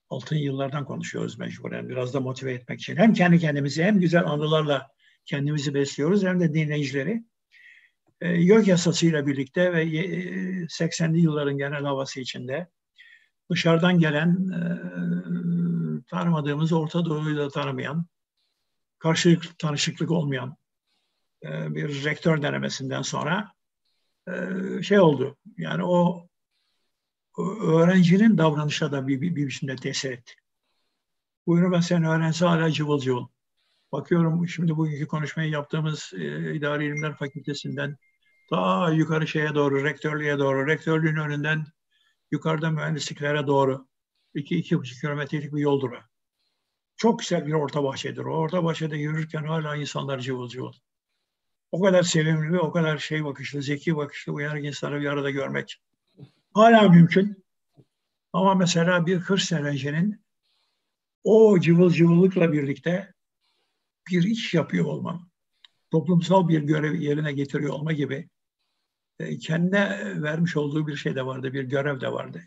altın yıllardan konuşuyoruz mecburen. Biraz da motive etmek için. Hem kendi kendimizi hem güzel anılarla kendimizi besliyoruz hem de dinleyicileri. E, YÖK yasasıyla birlikte ve seksenli yılların genel havası içinde dışarıdan gelen, e, tanımadığımız, Orta Doğu'yu da tanımayan, karşılıklı tanışıklık olmayan e, bir rektör denemesinden sonra e, şey oldu. Yani o, o öğrencinin davranışa da bir, bir, bir biçimde tesir etti. Bu üniversitenin öğrencisi hala cıvıl cıvıl. Bakıyorum şimdi bugünkü konuşmayı yaptığımız e, İdari İlimler Fakültesinden ta yukarı şeye doğru, rektörlüğe doğru, rektörlüğün önünden yukarıda mühendisliklere doğru iki, iki buçuk kilometrelik bir yoldur o. Çok güzel bir orta bahçedir. O orta bahçede yürürken hala insanlar cıvıl cıvıl. O kadar sevimli ve o kadar şey bakışlı, zeki bakışlı, uyanık insanı bir arada görmek hala mümkün. Ama mesela bir kırk sene öncenin o cıvıl cıvıllıkla birlikte bir iş yapıyor olma, toplumsal bir görev yerine getiriyor olma gibi kendine vermiş olduğu bir şey de vardı, bir görev de vardı.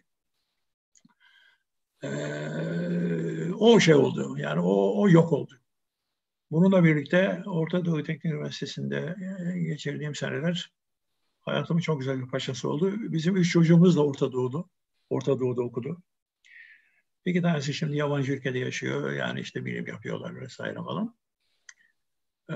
Ee, o şey oldu, yani o, o yok oldu. Bununla birlikte Orta Doğu Teknik Üniversitesi'nde geçirdiğim seneler hayatımın çok güzel bir paşası oldu. Bizim üç çocuğumuz da Orta Doğu'du. Orta Doğu'da okudu. İki tanesi şimdi yabancı ülkede yaşıyor. Yani işte bilim yapıyorlar vesaire falan. Ee,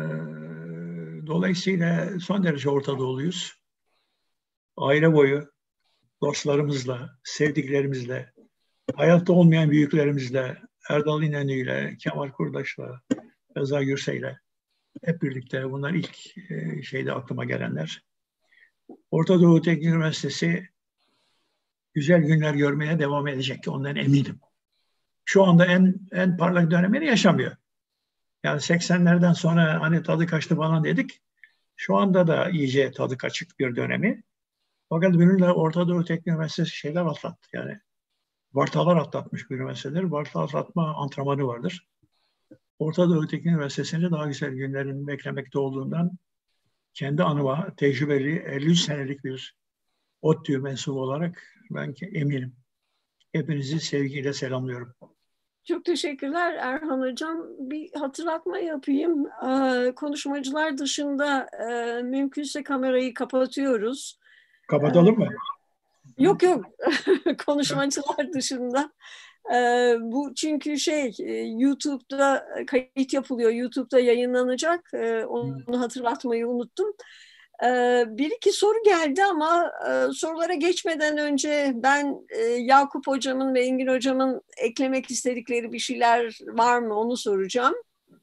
dolayısıyla son derece Orta Doğuluyuz. Aile boyu dostlarımızla, sevdiklerimizle, hayatta olmayan büyüklerimizle, Erdal İnönü'yle, Kemal Kurdaş'la, Reza Gürsey'le hep birlikte, bunlar ilk e, şeyde aklıma gelenler. Orta Doğu Teknik Üniversitesi güzel günler görmeye devam edecek. Ondan eminim. Şu anda en en parlak dönemini yaşamıyor. Yani seksenlerden sonra hani tadı kaçtı falan dedik. Şu anda da iyice tadı kaçık bir dönemi. Fakat bununla Orta Doğu Teknik Üniversitesi şeyler atlattı. Yani vartalar atlatmış bir üniversitedir. Varta atlatma antrenmanı vardır. Orta Doğu Teknik Üniversitesi'nde daha güzel günlerin beklemekte olduğundan kendi anıma tecrübeli elli üç senelik bir ODTÜ mensubu olarak ben eminim. Hepinizi sevgiyle selamlıyorum. Çok teşekkürler Erhan Hocam. Bir hatırlatma yapayım. Ee, konuşmacılar dışında e, mümkünse kamerayı kapatıyoruz. Kapatalım mı? Yok yok. Konuşmacılar dışında. Ee, bu çünkü şey YouTube'da kayıt yapılıyor. YouTube'da yayınlanacak. Ee, onu hatırlatmayı unuttum. Ee, bir iki soru geldi ama e, sorulara geçmeden önce ben e, Yakup Hocam'ın ve Engin Hocam'ın eklemek istedikleri bir şeyler var mı onu soracağım.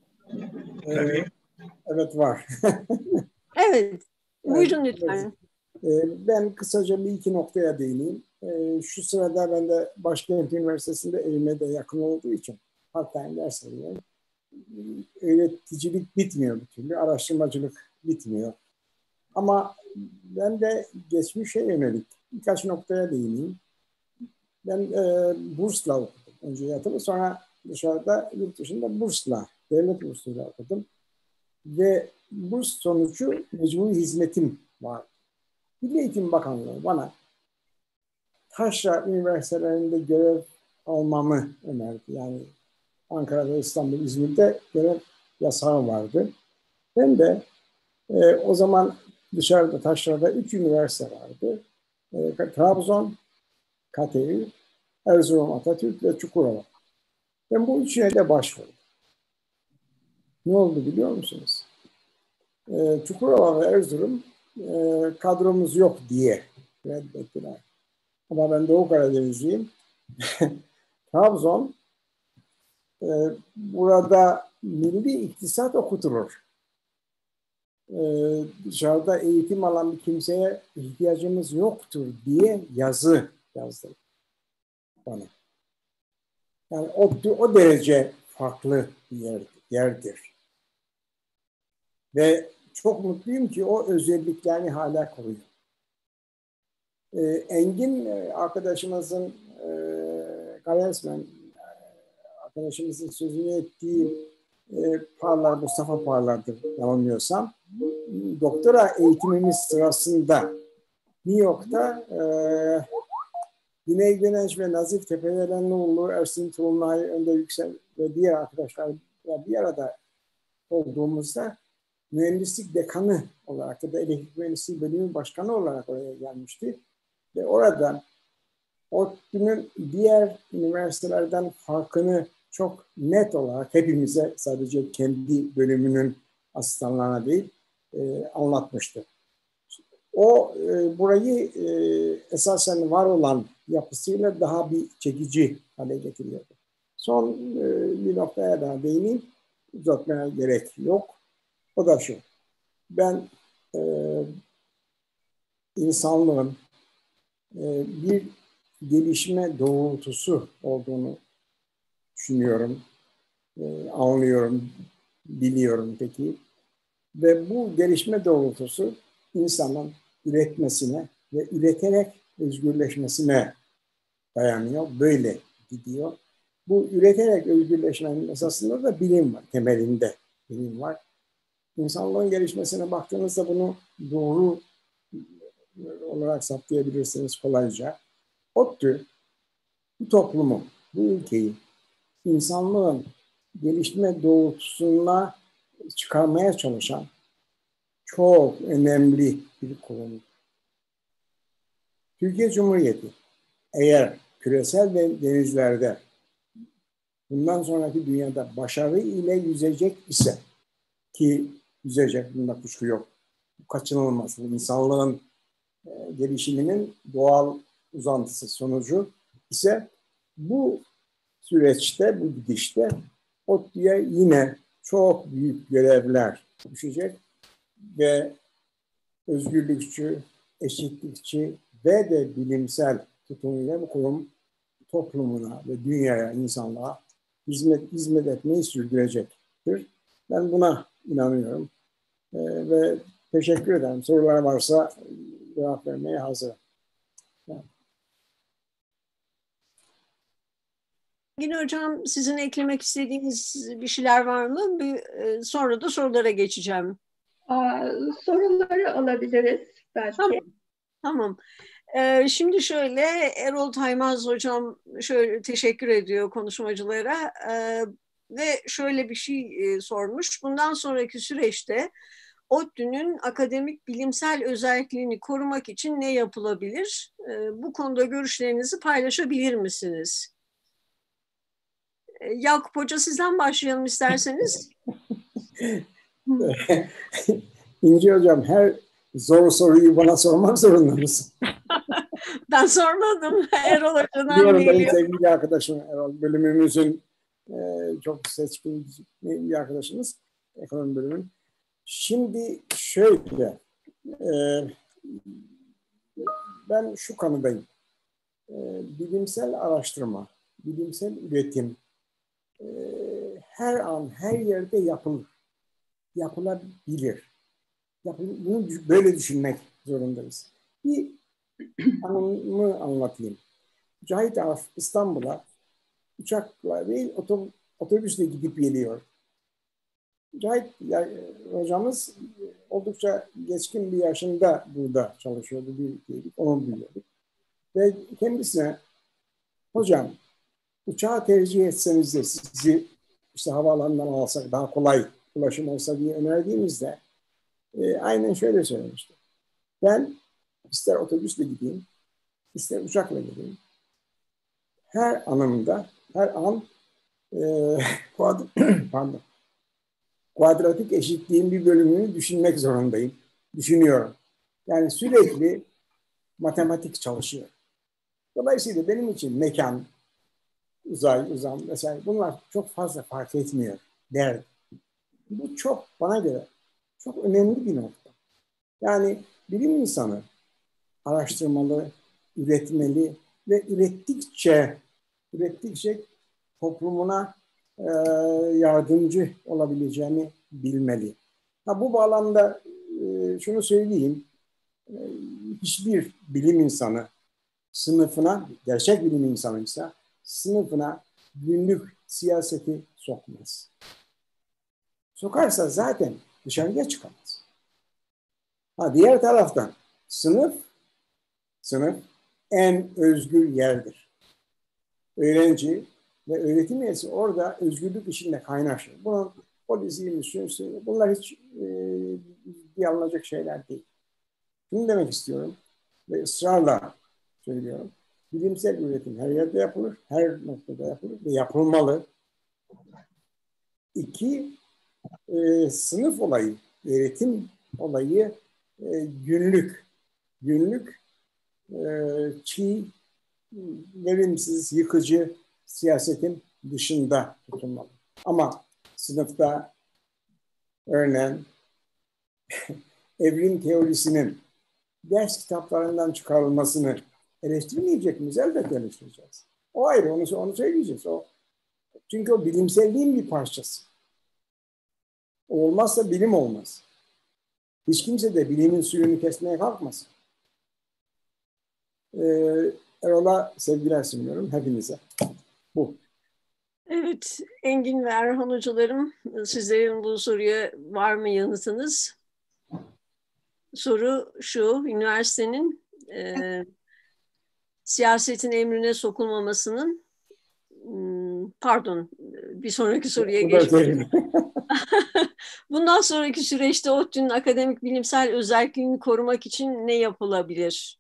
Ee, evet var. Evet. Buyurun lütfen. Ee, ben kısaca bir iki noktaya değineyim. Ee, şu sırada ben de Başkent Üniversitesi'nde evime de yakın olduğu için part-time ders alıyorum. Öğreticilik bitmiyor bir türlü. Araştırmacılık bitmiyor. Ama ben de geçmişe yönelik birkaç noktaya değineyim. Ben e, bursla okudum. Önce yatılı, sonra dışarıda yurt dışında bursla, devlet bursuyla okudum. Ve burs sonucu mecburi hizmetim var. Milli Eğitim Bakanlığı bana taşra üniversitelerinde görev almamı önerdi. Yani Ankara'da, İstanbul, İzmir'de görev yasağı vardı. Ben de e, o zaman dışarıda taşrada üç üniversite vardı. E, Trabzon, K T Ü, Erzurum Atatürk ve Çukurova. Ben bu üçüne de başvurdum. Ne oldu biliyor musunuz? E, Çukurova ve Erzurum e, kadromuz yok diye reddettiler. Ama ben Doğu Karadenizliyim. Trabzon e, burada milli iktisat okutulur. E, dışarıda eğitim alan bir kimseye ihtiyacımız yoktur diye yazı yazdı bana. Yani o, o derece farklı bir yer, yerdir. Ve çok mutluyum ki o özelliklerini hala koruyor. Ee, Engin arkadaşımızın e, Garesmen arkadaşımızın sözünü ettiği e, Parlar, Mustafa Parlar'dır yanılmıyorsam. Doktora eğitimimiz sırasında New York'ta e, Güney Güneş ve Nazif Tepelerenoğlu, Ersin Tulunay, Önder Yüksel ve diğer arkadaşlar bir arada olduğumuzda mühendislik dekanı olarak ya da elektrik mühendisliği bölümü başkanı olarak oraya gelmişti. Ve orada ODTÜ'nün diğer üniversitelerden farkını çok net olarak hepimize, sadece kendi bölümünün asistanlarına değil, e, anlatmıştı. O e, burayı e, esasen var olan yapısıyla daha bir çekici hale getiriyordu. Son e, bir noktaya daha değineyim, uzatmaya gerek yok. O da şu, ben e, insanlığın e, bir gelişme doğrultusu olduğunu düşünüyorum, e, anlıyorum, biliyorum peki. Ve bu gelişme doğrultusu insanın üretmesine ve üreterek özgürleşmesine dayanıyor. Böyle gidiyor. Bu üreterek özgürleşmenin esasında da bilim var, temelinde bilim var. İnsanlığın gelişmesine baktığınızda bunu doğru olarak saptayabilirsiniz kolayca. ODTÜ bu toplumu, bu ülkeyi insanlığın gelişme doğrultusuna çıkarmaya çalışan çok önemli bir kurum. Türkiye Cumhuriyeti eğer küresel denizlerde bundan sonraki dünyada başarı ile yüzecek ise, ki yüzecek, bunda kuşku yok, kaçınılmaz, insanlığın gelişiminin doğal uzantısı sonucu ise, bu süreçte, bu gidişte ODTÜ'ye yine çok büyük görevler düşecek ve özgürlükçü, eşitlikçi ve de bilimsel tutumuyla bu kurum toplumuna ve dünyaya, insanlığa hizmet, hizmet etmeyi sürdürecektir. Ben buna inanıyorum ee, ve teşekkür ederim. Sorular varsa cevap vermeye hazırım. Yine hocam, sizin eklemek istediğiniz bir şeyler var mı? Bir, sonra da sorulara geçeceğim. Aa, soruları alabiliriz belki. Tamam. Tamam. Ee, şimdi şöyle, Erol Taymaz hocam şöyle teşekkür ediyor konuşmacılara ee, ve şöyle bir şey e, sormuş. Bundan sonraki süreçte ODTÜ'nün akademik bilimsel özelliğini korumak için ne yapılabilir? Ee, bu konuda görüşlerinizi paylaşabilir misiniz? Ee, Yakup Hoca, sizden başlayalım isterseniz. İnci Hocam, her zor soruyu bana sormak zorunda mısın? Ben sormadım. Erol Hoca'dan Biliyorum, benim geliyor. sevgili arkadaşım Erol, bölümümüzün e, çok seçkin bir arkadaşımız, ekonomi bölümünün. Şimdi şöyle, e, ben şu kanıdayım. E, bilimsel araştırma, bilimsel üretim e, her an, her yerde yapılır. Yapılabilir. Yapıl, bunu böyle düşünmek zorundayız. Bir anımı anlatayım. Cahit Arif İstanbul'a uçakla değil, otobüsle gidip geliyor. Cahit ya, hocamız oldukça geçkin bir yaşında burada çalışıyordu. Bir, onu biliyorduk. Ve kendisine, hocam uçağı tercih etseniz de sizi işte havaalanından alsak daha kolay ulaşım olsa diye önerdiğimizde e, aynen şöyle söylemişti. Ben ister otobüsle gideyim, ister uçakla gideyim. Her anımda, her an e, pardon, kuadratik eşitliğin bir bölümünü düşünmek zorundayım. Düşünüyorum. Yani sürekli matematik çalışıyor. Dolayısıyla benim için mekan, uzay, uzam vesaire bunlar çok fazla fark etmiyor derdi. Bu çok, bana göre çok önemli bir nokta. Yani bilim insanı araştırmalı, üretmeli ve ürettikçe ürettikçe toplumuna e, yardımcı olabileceğini bilmeli. Ha, bu bağlamda e, şunu söyleyeyim, e, hiçbir bilim insanı sınıfına, gerçek bilim insanıysa sınıfına günlük siyaseti sokmaz. Sokarsa zaten dışarıya çıkamaz. Ha, diğer taraftan sınıf, sınıf en özgür yerdir. Öğrenci ve öğretim üyesi orada özgürlük içinde kaynaşır. Bunun polisi, şusu, bunlar hiç e, yanılacak şeyler değil. Şunu demek istiyorum ve ısrarla söylüyorum. Bilimsel üretim her yerde yapılır, her noktada yapılır ve yapılmalı. İki, e, sınıf olayı, öğretim olayı e, günlük, günlük e, çiğ, verimsiz, yıkıcı siyasetin dışında tutulmalı. Ama sınıfta örneğin evrim teorisinin ders kitaplarından çıkarılmasını eleştirmeyecek miyiz? Elbette eleştireceğiz. O ayrı, onu, onu söyleyeceğiz. O, çünkü o bilimselliğin bir parçası. O olmazsa bilim olmaz. Hiç kimse de bilimin suyunu kesmeye kalkmasın. Ee, Erol'a sevgiler sunuyorum hepinize. Bu. Evet, Engin ve Erhan hocalarım, sizlerin bu soruya var mı yanıtınız? Soru şu, üniversitenin e, siyasetin emrine sokulmamasının, pardon, bir sonraki soruya geçelim. Bundan sonraki süreçte ODTÜ'nün akademik bilimsel özelliğini korumak için ne yapılabilir?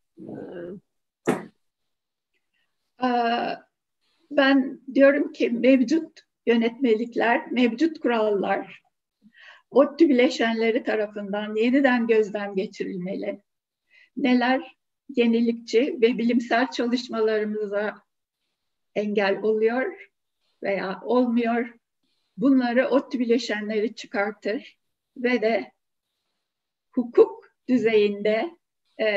Ben diyorum ki mevcut yönetmelikler, mevcut kurallar ODTÜ bileşenleri tarafından yeniden gözden geçirilmeli. Neler yenilikçi ve bilimsel çalışmalarımıza engel oluyor veya olmuyor. Bunları ODTÜ bileşenleri çıkartır ve de hukuk düzeyinde e,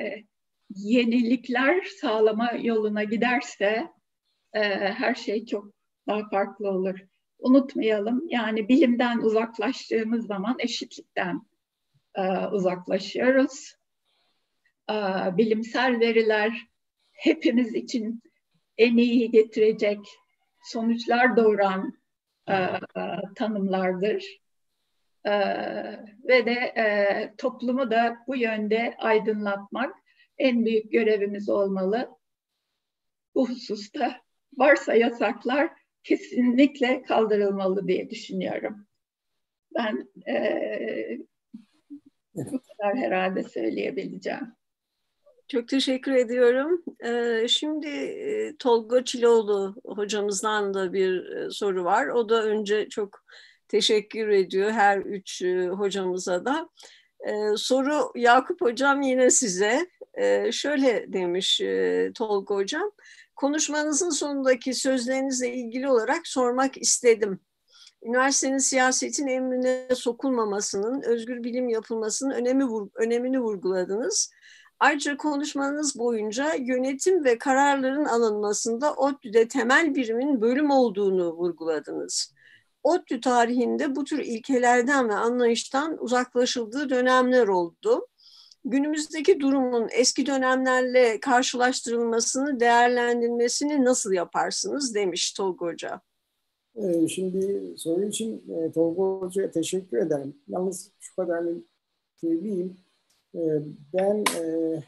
yenilikler sağlama yoluna giderse e, her şey çok daha farklı olur. Unutmayalım, yani bilimden uzaklaştığımız zaman eşitlikten e, uzaklaşıyoruz. E, bilimsel veriler hepimiz için en iyi getirecek sonuçlar doğuran e, e, tanımlardır. E, ve de e, toplumu da bu yönde aydınlatmak en büyük görevimiz olmalı. Bu hususta varsa yasaklar kesinlikle kaldırılmalı diye düşünüyorum. Ben e, bu kadar herhalde söyleyebileceğim. Çok teşekkür ediyorum. Şimdi Tolga Çiloğlu hocamızdan da bir soru var. O da önce çok teşekkür ediyor her üç hocamıza da. Soru Yakup Hocam yine size. Şöyle demiş Tolga Hocam. Konuşmanızın sonundaki sözlerinizle ilgili olarak sormak istedim. Üniversitenin siyasetin emrine sokulmamasının, özgür bilim yapılmasının önemi, önemini vurguladınız. Ayrıca konuşmanız boyunca yönetim ve kararların alınmasında ODTÜ'de temel birimin bölüm olduğunu vurguladınız. ODTÜ tarihinde bu tür ilkelerden ve anlayıştan uzaklaşıldığı dönemler oldu. Günümüzdeki durumun eski dönemlerle karşılaştırılmasını, değerlendirmesini nasıl yaparsınız demiş Tolga Hoca. Ee, şimdi soru için e, Tolga Hoca'ya teşekkür ederim. Yalnız şu kadarını söyleyeyim. E, ben e,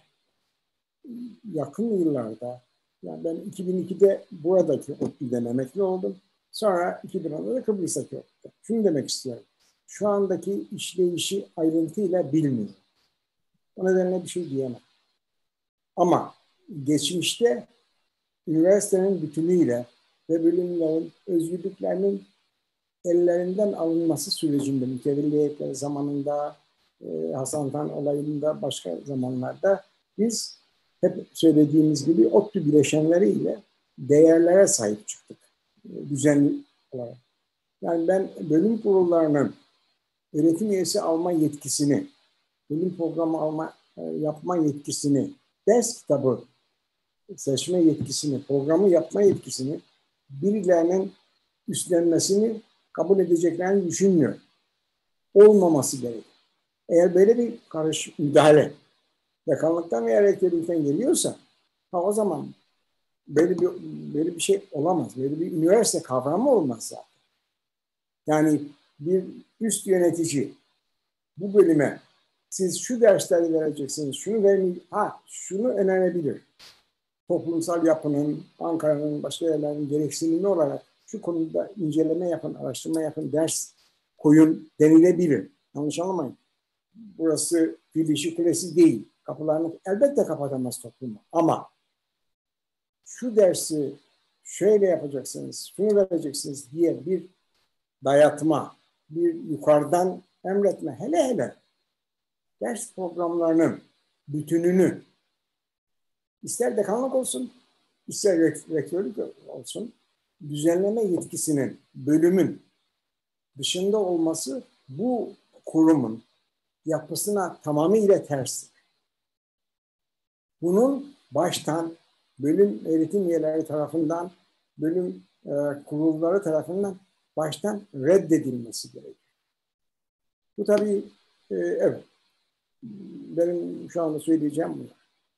yakın yıllarda, yani ben iki bin ikide buradaki ODTÜ'den emekli oldum. Sonra iki bin onda da Kıbrıs'taki ODTÜ'de. Şunu demek istiyorum. Şu andaki işleyişi ayrıntıyla bilmiyorum. O nedenle bir şey diyemem. Ama geçmişte üniversitenin bütünüyle ve bölümlerin özgürlüklerinin ellerinden alınması sürecinde, mütevelliyetler zamanında, e, Hasan Tan olayında, başka zamanlarda biz hep söylediğimiz gibi ODTÜ bileşenleriyle değerlere sahip çıktık. E, düzenli olarak. Yani ben bölüm kurullarının öğretim üyesi alma yetkisini, bölüm programı alma, e, yapma yetkisini, ders kitabı seçme yetkisini, programı yapma yetkisini birilerinin üstlenmesini kabul edeceklerini düşünmüyorum. Olmaması gerekir. Eğer böyle bir karış müdahale bakanlıktan veya rektörlükten geliyorsa ha o zaman böyle bir böyle bir şey olamaz. Böyle bir üniversite kavramı olmaz zaten. Yani bir üst yönetici bu bölüme siz şu dersleri vereceksiniz, şunu vermeyi, ha şunu önerebilir. toplumsal yapının, Ankara'nın başka yerlerinin gereksinimli olarak şu konuda inceleme yapın, araştırma yapın, ders koyun denilebilir. Yanlış anlamayın. Burası fil dişi kulesi değil. Kapılarını elbette kapatamaz toplumu. Ama şu dersi şöyle yapacaksınız, şunu vereceksiniz diye bir dayatma, bir yukarıdan emretme, hele hele ders programlarının bütününü, ister dekanlık olsun, ister rektörlük olsun, düzenleme yetkisinin, bölümün dışında olması bu kurumun yapısına tamamıyla ters. Bunun baştan bölüm öğretim üyeleri tarafından, bölüm e, kurulları tarafından baştan reddedilmesi gerekiyor. Bu tabii e, evet. Benim şu anda söyleyeceğim bu.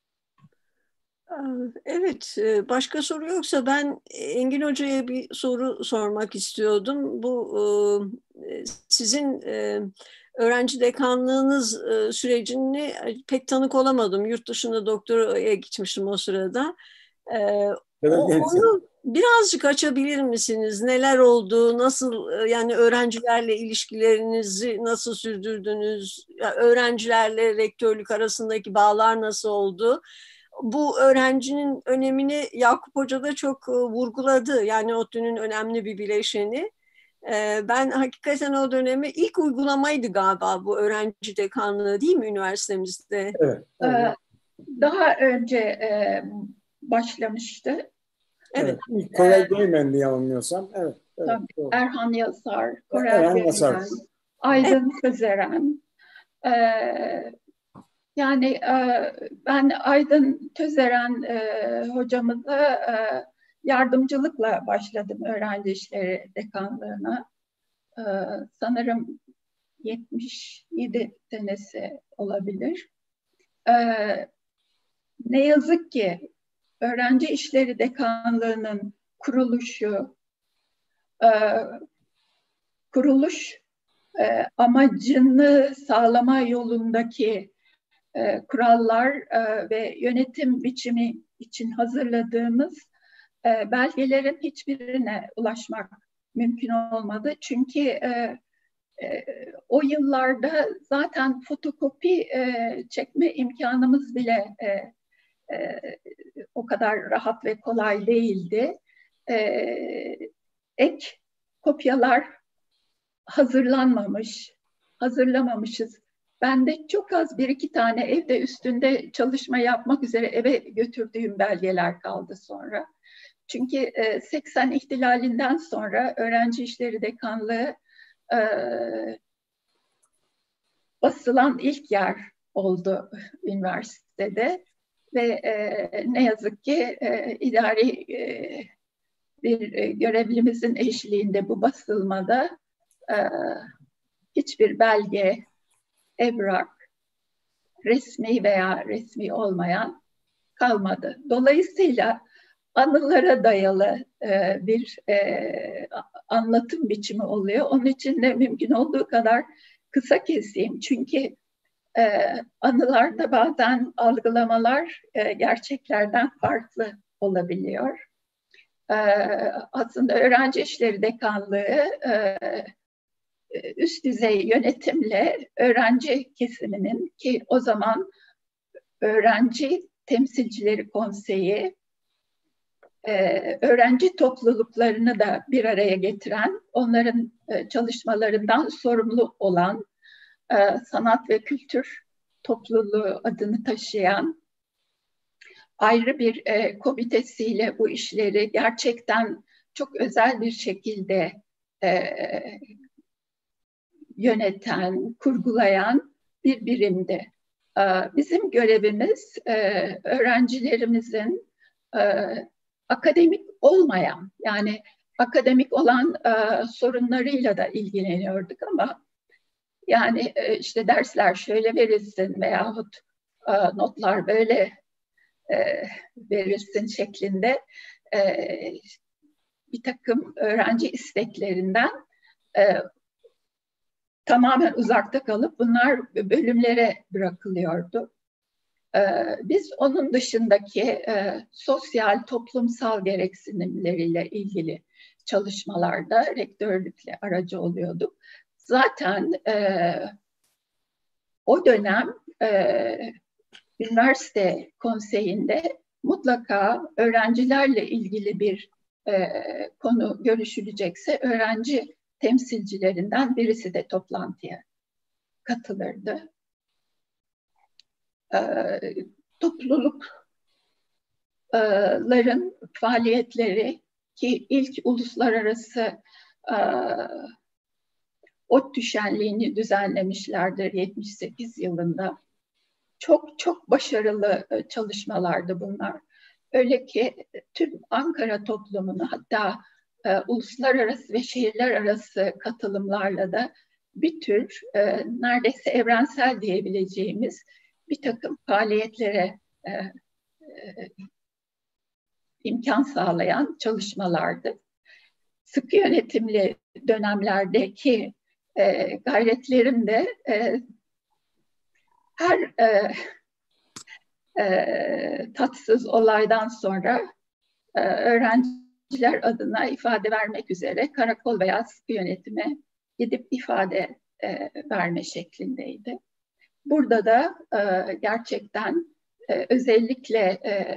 Evet, başka soru yoksa ben Engin Hoca'ya bir soru sormak istiyordum. Bu sizin öğrenci dekanlığınız sürecini pek tanık olamadım. Yurt dışında doktoraya gitmiştim o sırada. Evet, onu birazcık açabilir misiniz? Neler oldu? Nasıl, yani öğrencilerle ilişkilerinizi nasıl sürdürdünüz? Öğrencilerle rektörlük arasındaki bağlar nasıl oldu? Bu öğrencinin önemini Yakup Hoca da çok vurguladı. Yani ODTÜ'nün önemli bir bileşeni. Ben hakikaten o dönemi ilk uygulamaydı galiba bu öğrenci dekanlığı, değil mi üniversitemizde? Evet. evet. Daha önce başlamıştı. Evet. evet. Korel Beymen'di yanılmıyorsam. Evet. evet Tabii. Erhan Yazar, Korel Erhan Beymen, Yazar. Aydın Sözeren. Ee, Yani e, ben Aydın Tözeren e, hocamıza e, yardımcılıkla başladım öğrenci işleri dekanlığına. E, sanırım yetmiş yedi senesi olabilir. E, ne yazık ki öğrenci işleri dekanlığının kuruluşu, e, kuruluş e, amacını sağlama yolundaki E, kurallar e, ve yönetim biçimi için hazırladığımız e, belgelerin hiçbirine ulaşmak mümkün olmadı. Çünkü e, e, o yıllarda zaten fotokopi e, çekme imkanımız bile e, e, o kadar rahat ve kolay değildi. E, ek kopyalar hazırlanmamış, hazırlamamışız. Ben de çok az bir iki tane evde üstünde çalışma yapmak üzere eve götürdüğüm belgeler kaldı sonra. Çünkü e, seksen ihtilalinden sonra Öğrenci İşleri Dekanlığı e, basılan ilk yer oldu üniversitede ve e, ne yazık ki e, idari e, bir e, görevlimizin eşliğinde bu basılmada e, hiçbir belge, evrak, resmi veya resmi olmayan kalmadı. Dolayısıyla anılara dayalı e, bir e, anlatım biçimi oluyor. Onun için de mümkün olduğu kadar kısa keseyim. Çünkü e, anılarda bazen algılamalar e, gerçeklerden farklı olabiliyor. E, aslında Öğrenci İşleri Dekanlığı e, üst düzey yönetimle öğrenci kesiminin, ki o zaman Öğrenci Temsilcileri Konseyi, öğrenci topluluklarını da bir araya getiren, onların çalışmalarından sorumlu olan sanat ve kültür topluluğu adını taşıyan ayrı bir komitesiyle bu işleri gerçekten çok özel bir şekilde yöneten, kurgulayan bir birimdi. Bizim görevimiz öğrencilerimizin akademik olmayan, yani akademik olan sorunlarıyla da ilgileniyorduk ama yani işte dersler şöyle verilsin veyahut notlar böyle verilsin şeklinde bir takım öğrenci isteklerinden tamamen uzakta kalıp bunlar bölümlere bırakılıyordu. Biz onun dışındaki e, sosyal, toplumsal gereksinimleriyle ilgili çalışmalarda rektörlükle aracı oluyorduk. Zaten e, o dönem e, üniversite konseyinde mutlaka öğrencilerle ilgili bir e, konu görüşülecekse öğrenci temsilcilerinden birisi de toplantıya katılırdı. E, toplulukların faaliyetleri ki ilk uluslararası e, ODTÜ şenliğini düzenlemişlerdir yetmiş sekiz yılında. Çok çok başarılı çalışmalardı bunlar. Öyle ki tüm Ankara toplumunu hatta e, uluslararası ve şehirler arası katılımlarla da bir tür e, neredeyse evrensel diyebileceğimiz bir takım faaliyetlere e, e, imkan sağlayan çalışmalardı. Sıkı yönetimli dönemlerdeki e, gayretlerim de e, her e, e, tatsız olaydan sonra e, öğrenciler adına ifade vermek üzere karakol veya sıkı yönetime gidip ifade e, verme şeklindeydi. Burada da e, gerçekten e, özellikle e,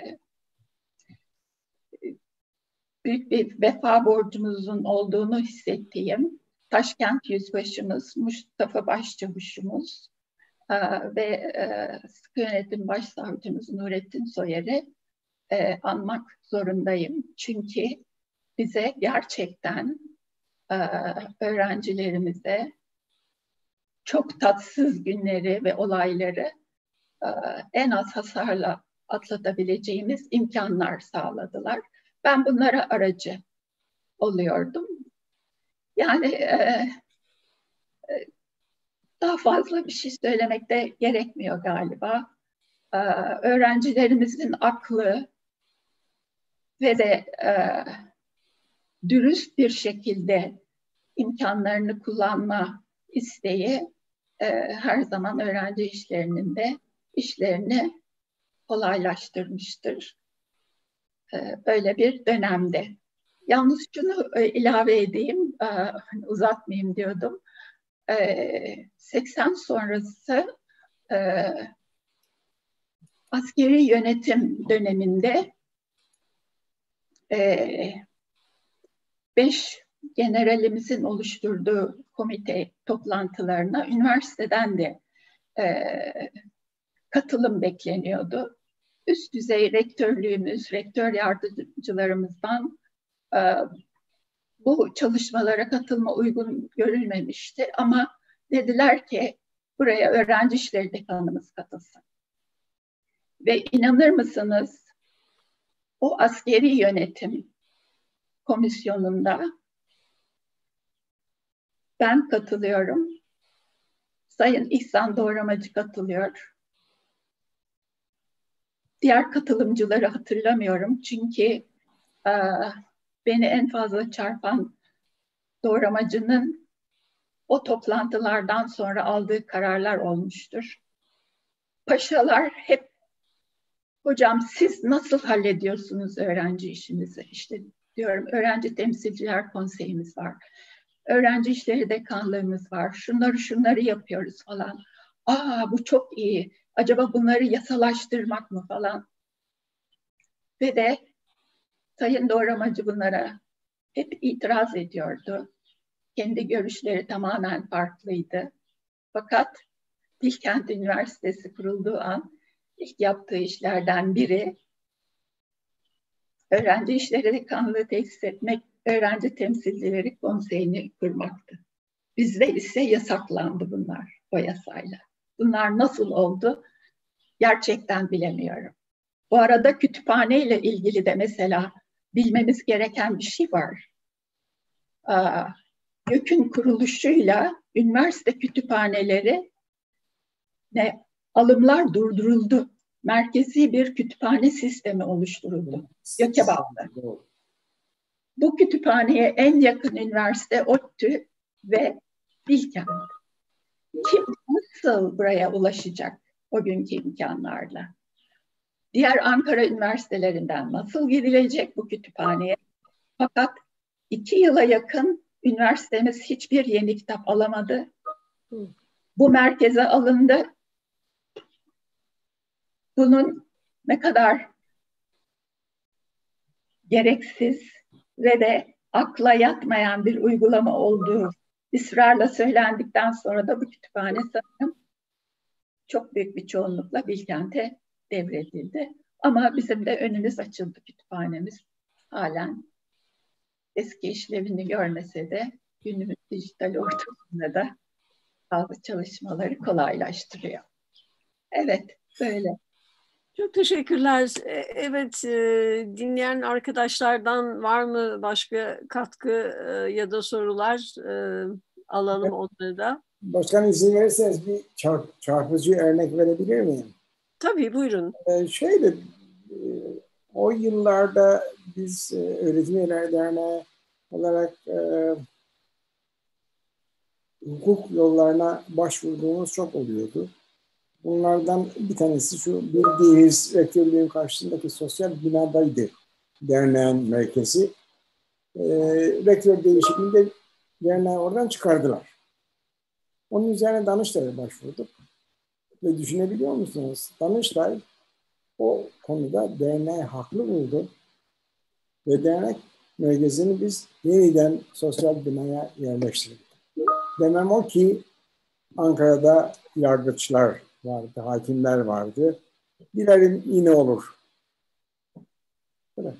büyük bir vefa borcumuzun olduğunu hissettiğim Taşkent Yüzbaşımız Mustafa Başçavuş'umuz e, ve e, Sıkı Yönetim Başsavcımız Nurettin Soyer'i e, anmak zorundayım. Çünkü bize gerçekten e, öğrencilerimize çok tatsız günleri ve olayları e, en az hasarla atlatabileceğimiz imkanlar sağladılar. Ben bunlara aracı oluyordum. Yani e, e, daha fazla bir şey söylemek de gerekmiyor galiba. E, öğrencilerimizin aklı ve de e, dürüst bir şekilde imkanlarını kullanma isteği e, her zaman öğrenci işlerinin de işlerini kolaylaştırmıştır. E, böyle bir dönemde. Yalnız şunu e, ilave edeyim, e, uzatmayayım diyordum. E, seksen sonrası e, askeri yönetim döneminde e, beş generalimizin oluşturduğu komite toplantılarına üniversiteden de e, katılım bekleniyordu. Üst düzey rektörlüğümüz, rektör yardımcılarımızdan e, bu çalışmalara katılma uygun görülmemişti. Ama dediler ki buraya öğrenci işleri dekanımız katılsın. Ve inanır mısınız o askeri yönetim komisyonunda ben katılıyorum. Sayın İhsan Doğramacı katılıyor. Diğer katılımcıları hatırlamıyorum. Çünkü e, beni en fazla çarpan Doğramacı'nın o toplantılardan sonra aldığı kararlar olmuştur. Paşalar hep hocam siz nasıl hallediyorsunuz öğrenci işinizi? İşte diyorum öğrenci temsilciler konseyimiz var. Öğrenci işleri dekanlığımız var. Şunları şunları yapıyoruz falan. Aa bu çok iyi. Acaba bunları yasalaştırmak mı falan. Ve de Sayın Doğramacı bunlara hep itiraz ediyordu. Kendi görüşleri tamamen farklıydı. Fakat Bilkent Üniversitesi kurulduğu an ilk yaptığı işlerden biri öğrenci işleri dekanlığı tesis etmek, öğrenci temsilcileri konseyini kurmaktı. Bizde ise yasaklandı bunlar o yasayla. Bunlar nasıl oldu? Gerçekten bilemiyorum. Bu arada kütüphane ile ilgili de mesela bilmemiz gereken bir şey var. Aa, YÖK'ün kuruluşuyla üniversite kütüphaneleri ne alımlar durduruldu. Merkezi bir kütüphane sistemi oluşturuldu. YÖK'e bağlı. Bu kütüphaneye en yakın üniversite ODTÜ ve Bilkent. Kim nasıl buraya ulaşacak o günkü imkanlarla? diğer Ankara üniversitelerinden nasıl gidilecek bu kütüphaneye? Fakat iki yıla yakın üniversitemiz hiçbir yeni kitap alamadı. Bu merkeze alındı. Bunun ne kadar gereksiz ve de akla yatmayan bir uygulama olduğu ısrarla söylendikten sonra da bu kütüphane sanırım çok büyük bir çoğunlukla Bilkent'e devredildi. Ama bizim de önümüz açıldı, kütüphanemiz halen eski işlevini görmese de günümüz dijital ortamında da bazı çalışmaları kolaylaştırıyor. Evet, böyle. Çok teşekkürler. E, Evet, e, dinleyen arkadaşlardan var mı başka katkı e, ya da sorular? E, alalım onları da. Başkan izin verirseniz bir çarp, çarpıcı örnek verebilir miyim? Tabii, buyurun. Ee, şöyle, e, o yıllarda biz e, Öğretim Üyeleri Derneği olarak e, hukuk yollarına başvurduğumuz çok oluyordu. Bunlardan bir tanesi şu, bildiğiniz rektörlüğün karşısındaki sosyal binadaydı derneğin merkezi. E, rektör değişikliğinde derneği oradan çıkardılar. Onun üzerine Danıştay'a başvurduk. Ve düşünebiliyor musunuz? Danıştay o konuda derneği haklı buldu. Ve dernek merkezini biz yeniden sosyal binaya yerleştirdik. Demem o ki Ankara'da yargıçlar vardı, hakimler vardı. Dilerim yine olur. Evet.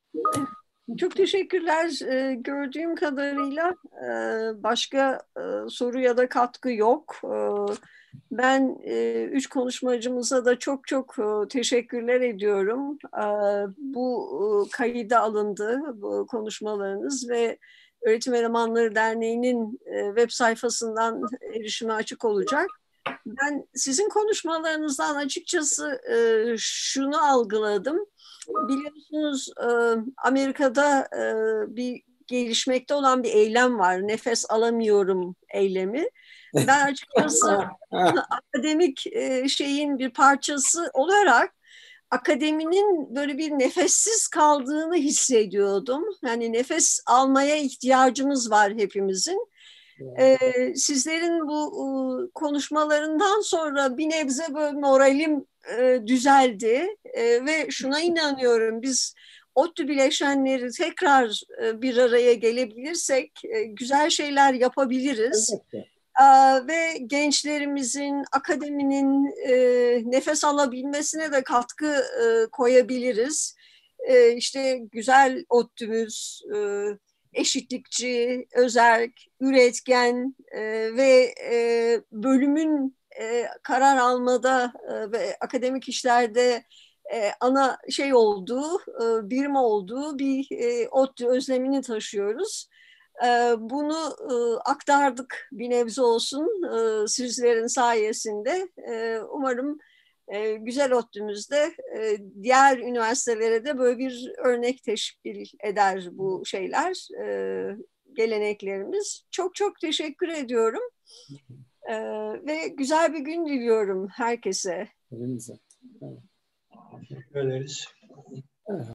Çok teşekkürler. E, gördüğüm kadarıyla e, başka e, soru ya da katkı yok. E, ben e, üç konuşmacımıza da çok çok e, teşekkürler ediyorum. E, bu e, kayıda alındı, bu konuşmalarınız ve Öğretim Elemanları Derneği'nin e, web sayfasından erişime açık olacak. Ben sizin konuşmalarınızdan açıkçası e, şunu algıladım. Biliyorsunuz e, Amerika'da e, bir gelişmekte olan bir eylem var. Nefes alamıyorum eylemi. Ben açıkçası akademik e, şeyin bir parçası olarak akademinin böyle bir nefessiz kaldığını hissediyordum. Yani nefes almaya ihtiyacımız var hepimizin. Ee, sizlerin bu e, konuşmalarından sonra bir nebze böyle moralim e, düzeldi E, ve şuna inanıyorum, biz ODTÜ bileşenleri tekrar e, bir araya gelebilirsek e, güzel şeyler yapabiliriz. E, ve gençlerimizin, akademinin e, nefes alabilmesine de katkı e, koyabiliriz. E, işte güzel ODTÜ'müz, e, eşitlikçi, özerk, üretken e, ve e, bölümün e, karar almada e, ve akademik işlerde e, ana şey olduğu, e, birim olduğu bir e, ODTÜ özlemini taşıyoruz. E, bunu e, aktardık bir nebze olsun e, sizlerin sayesinde. E, umarım e, güzel ODTÜ'müzde e, diğer üniversitelere de böyle bir örnek teşkil eder bu şeyler, e, geleneklerimiz. Çok çok teşekkür ediyorum e, ve güzel bir gün diliyorum herkese. Elinize. Evet. Teşekkür ederiz. Evet.